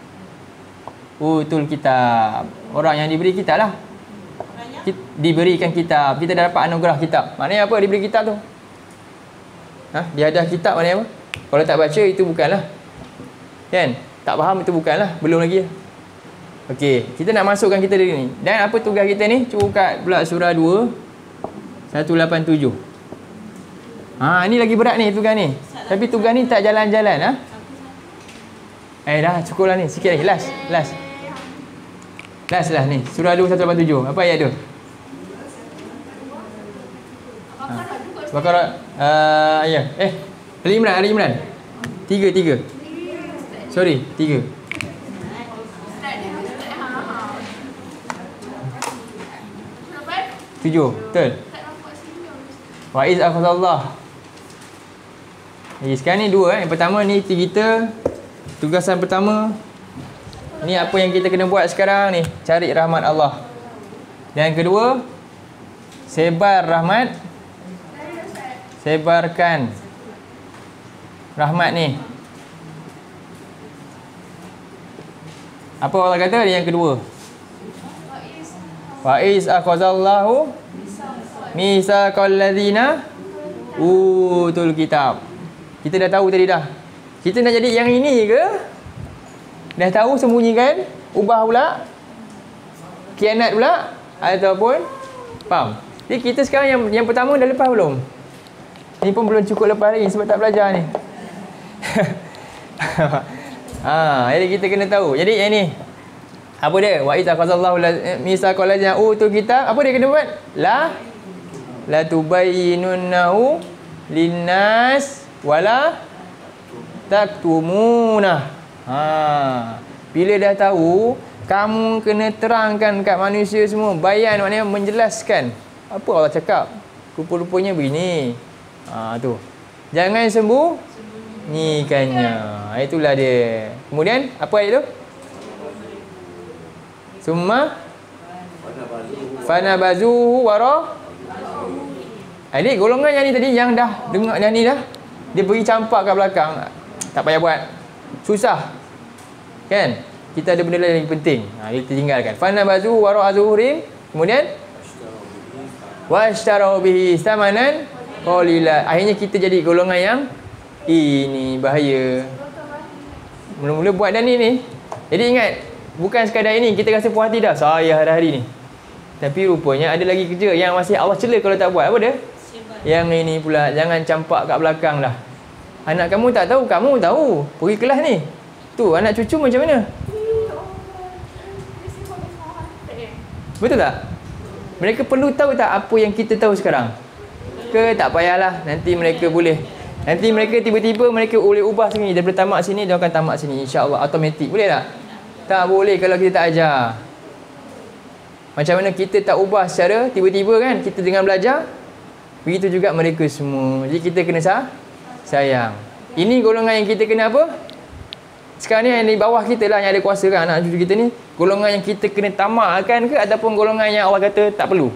S1: utul kitab. Orang yang diberi kitab lah. Kita, diberikan kitab. Kita dah dapat anugerah kitab. Maknanya apa diberi kitab tu? Ha? Dia ada kitab maknanya apa? Kalau tak baca itu bukanlah. Kan? Tak faham itu bukanlah. Belum lagi. Okey, kita nak masukkan kita dari ni. Dan apa tugas kita ni? Cuba buka pula surah dua seratus lapan puluh tujuh. Ha, ni lagi berat ni tugas ni. Tapi tugas ni tak jalan-jalan ha? Eh dah cukup lah ni. Sikit lagi. Last. Last. Last lah ni. Surah dua seratus lapan puluh tujuh. Apa ayat tu? Ha. Baqarah uh, ya. Eh, Ali Imran, Ali Imran. Tiga, tiga. Sorry, tiga. Tujuh, betul. Wa iz akhadallah. Jadi sekarang ni dua eh. Yang pertama ni kita tugasan pertama. Ni apa yang kita kena buat sekarang ni? Cari rahmat Allah. Dan yang kedua, sebar rahmat. Sebarkan rahmat ni. Apa Allah kata yang kedua? Wa iz akhadallahu misaqal ladzina utul kitab. Kita dah tahu tadi dah. Kita nak jadi yang ini ke? Dah tahu sembunyikan, ubah pula, khianat pula ataupun faham. Jadi kita sekarang yang yang pertama dah lepas belum? Ni pun belum cukup lepas lagi sebab tak belajar ni. Ha, jadi kita kena tahu. Jadi yang ni apa dia? Wa idza qazallahu misaqal ladzina utul kitab. Apa dia kena buat? La la tubayyinunnahu linnas wala taktumuna. Ha, bila dah tahu, kamu kena terangkan kat manusia semua. Bayan maknanya menjelaskan. Apa Allah cakap? Rupa-rupanya begini. Ha, tu. Jangan sembunyikannya. Itulah dia. Kemudian apa ayat tu? Summa fanabazuhu wara. Ini golongan yang ni tadi yang dah dengar yang ni dah, dia pergi campak kat belakang. Tak payah buat. Susah. Kan? Kita ada benda lain yang penting. Ha, kita tinggalkan. Fanabazuhu wara azhurim. Kemudian washtarau bihi samanan qalila. Akhirnya kita jadi golongan yang ini bahaya. Mula-mula buat dan ni ni. Jadi ingat, bukan sekadar ini kita rasa puas hati dah. Saya hari-hari ni. Tapi rupanya ada lagi kerja yang masih Allah cela kalau tak buat. Apa dia? Yang ini pula, jangan campak kat belakang dah. Anak kamu tak tahu, kamu tahu. Pergi kelas ni. Tu, anak cucu macam mana? Betul tak? Mereka perlu tahu tak apa yang kita tahu sekarang? Ke tak payahlah, nanti mereka boleh. Nanti mereka tiba-tiba mereka boleh ubah sini. Daripada tamak sini, dia akan tamak sini. InsyaAllah, automatik. Boleh tak? Tak boleh kalau kita tak ajar. Macam mana kita tak ubah secara tiba-tiba kan? Kita dengan belajar. Begitu juga mereka semua. Jadi kita kena sah, sayang. Ini golongan yang kita kena apa? Sekarang ni yang di bawah kita lah yang ada kuasa kan, anak cucu kita ni. Golongan yang kita kena tamakkan ke ataupun golongan yang Allah kata tak perlu?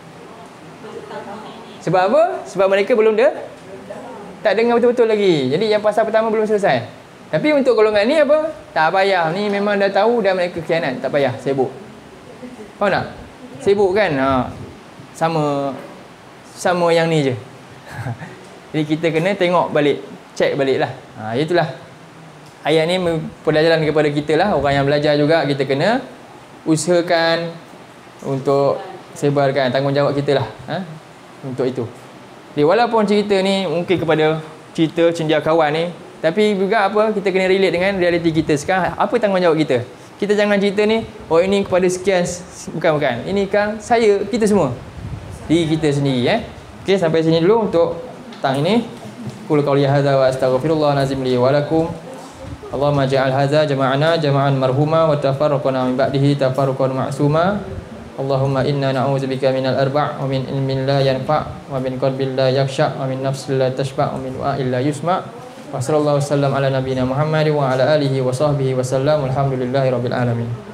S1: Sebab apa? Sebab mereka belum dah tak dengar betul-betul lagi. Jadi yang pasal pertama belum selesai. Tapi untuk golongan ni apa? Tak payah. Ni memang dah tahu dah mereka khianat. Tak payah. Sibuk. Faham tak? Sibuk kan? Ha. Sama sama yang ni je. Jadi kita kena tengok balik. Check balik lah. Ha, itulah. Ayat ni pelajaran kepada kita lah. Orang yang belajar juga kita kena usahakan untuk sebarkan tanggungjawab kita lah. Ha? Untuk itu. Jadi walaupun cerita ni mungkin kepada cerita cendekiawan ni, tapi juga apa, kita kena relate dengan realiti kita sekarang. Apa tanggungjawab kita? Kita jangan cerita ni, oh ini kepada sekian, bukan bukan. Ini kan saya, kita semua. Diri kita sendiri eh. Okey, sampai sini dulu untuk tang ini. Qul qawli hadza wa astaghfirullah nazim li wa lakum. Allahumma ja'al hadza jama'ana jama'an marhuma wa tafarraqna min ba'dihi tafarruqan ma'suma. Allahumma inna na'udzubika minal arba' wa min ilmin la yanfa' wa min qalbin la yakhsha' wa min nafsin la tashba' wa min wa'in la yusma'. Wa sallallahu wasallam ala nabiyyina Muhammad wa ala alihi wa sahbihi wa sallam. Alhamdulillahi rabbil alamin.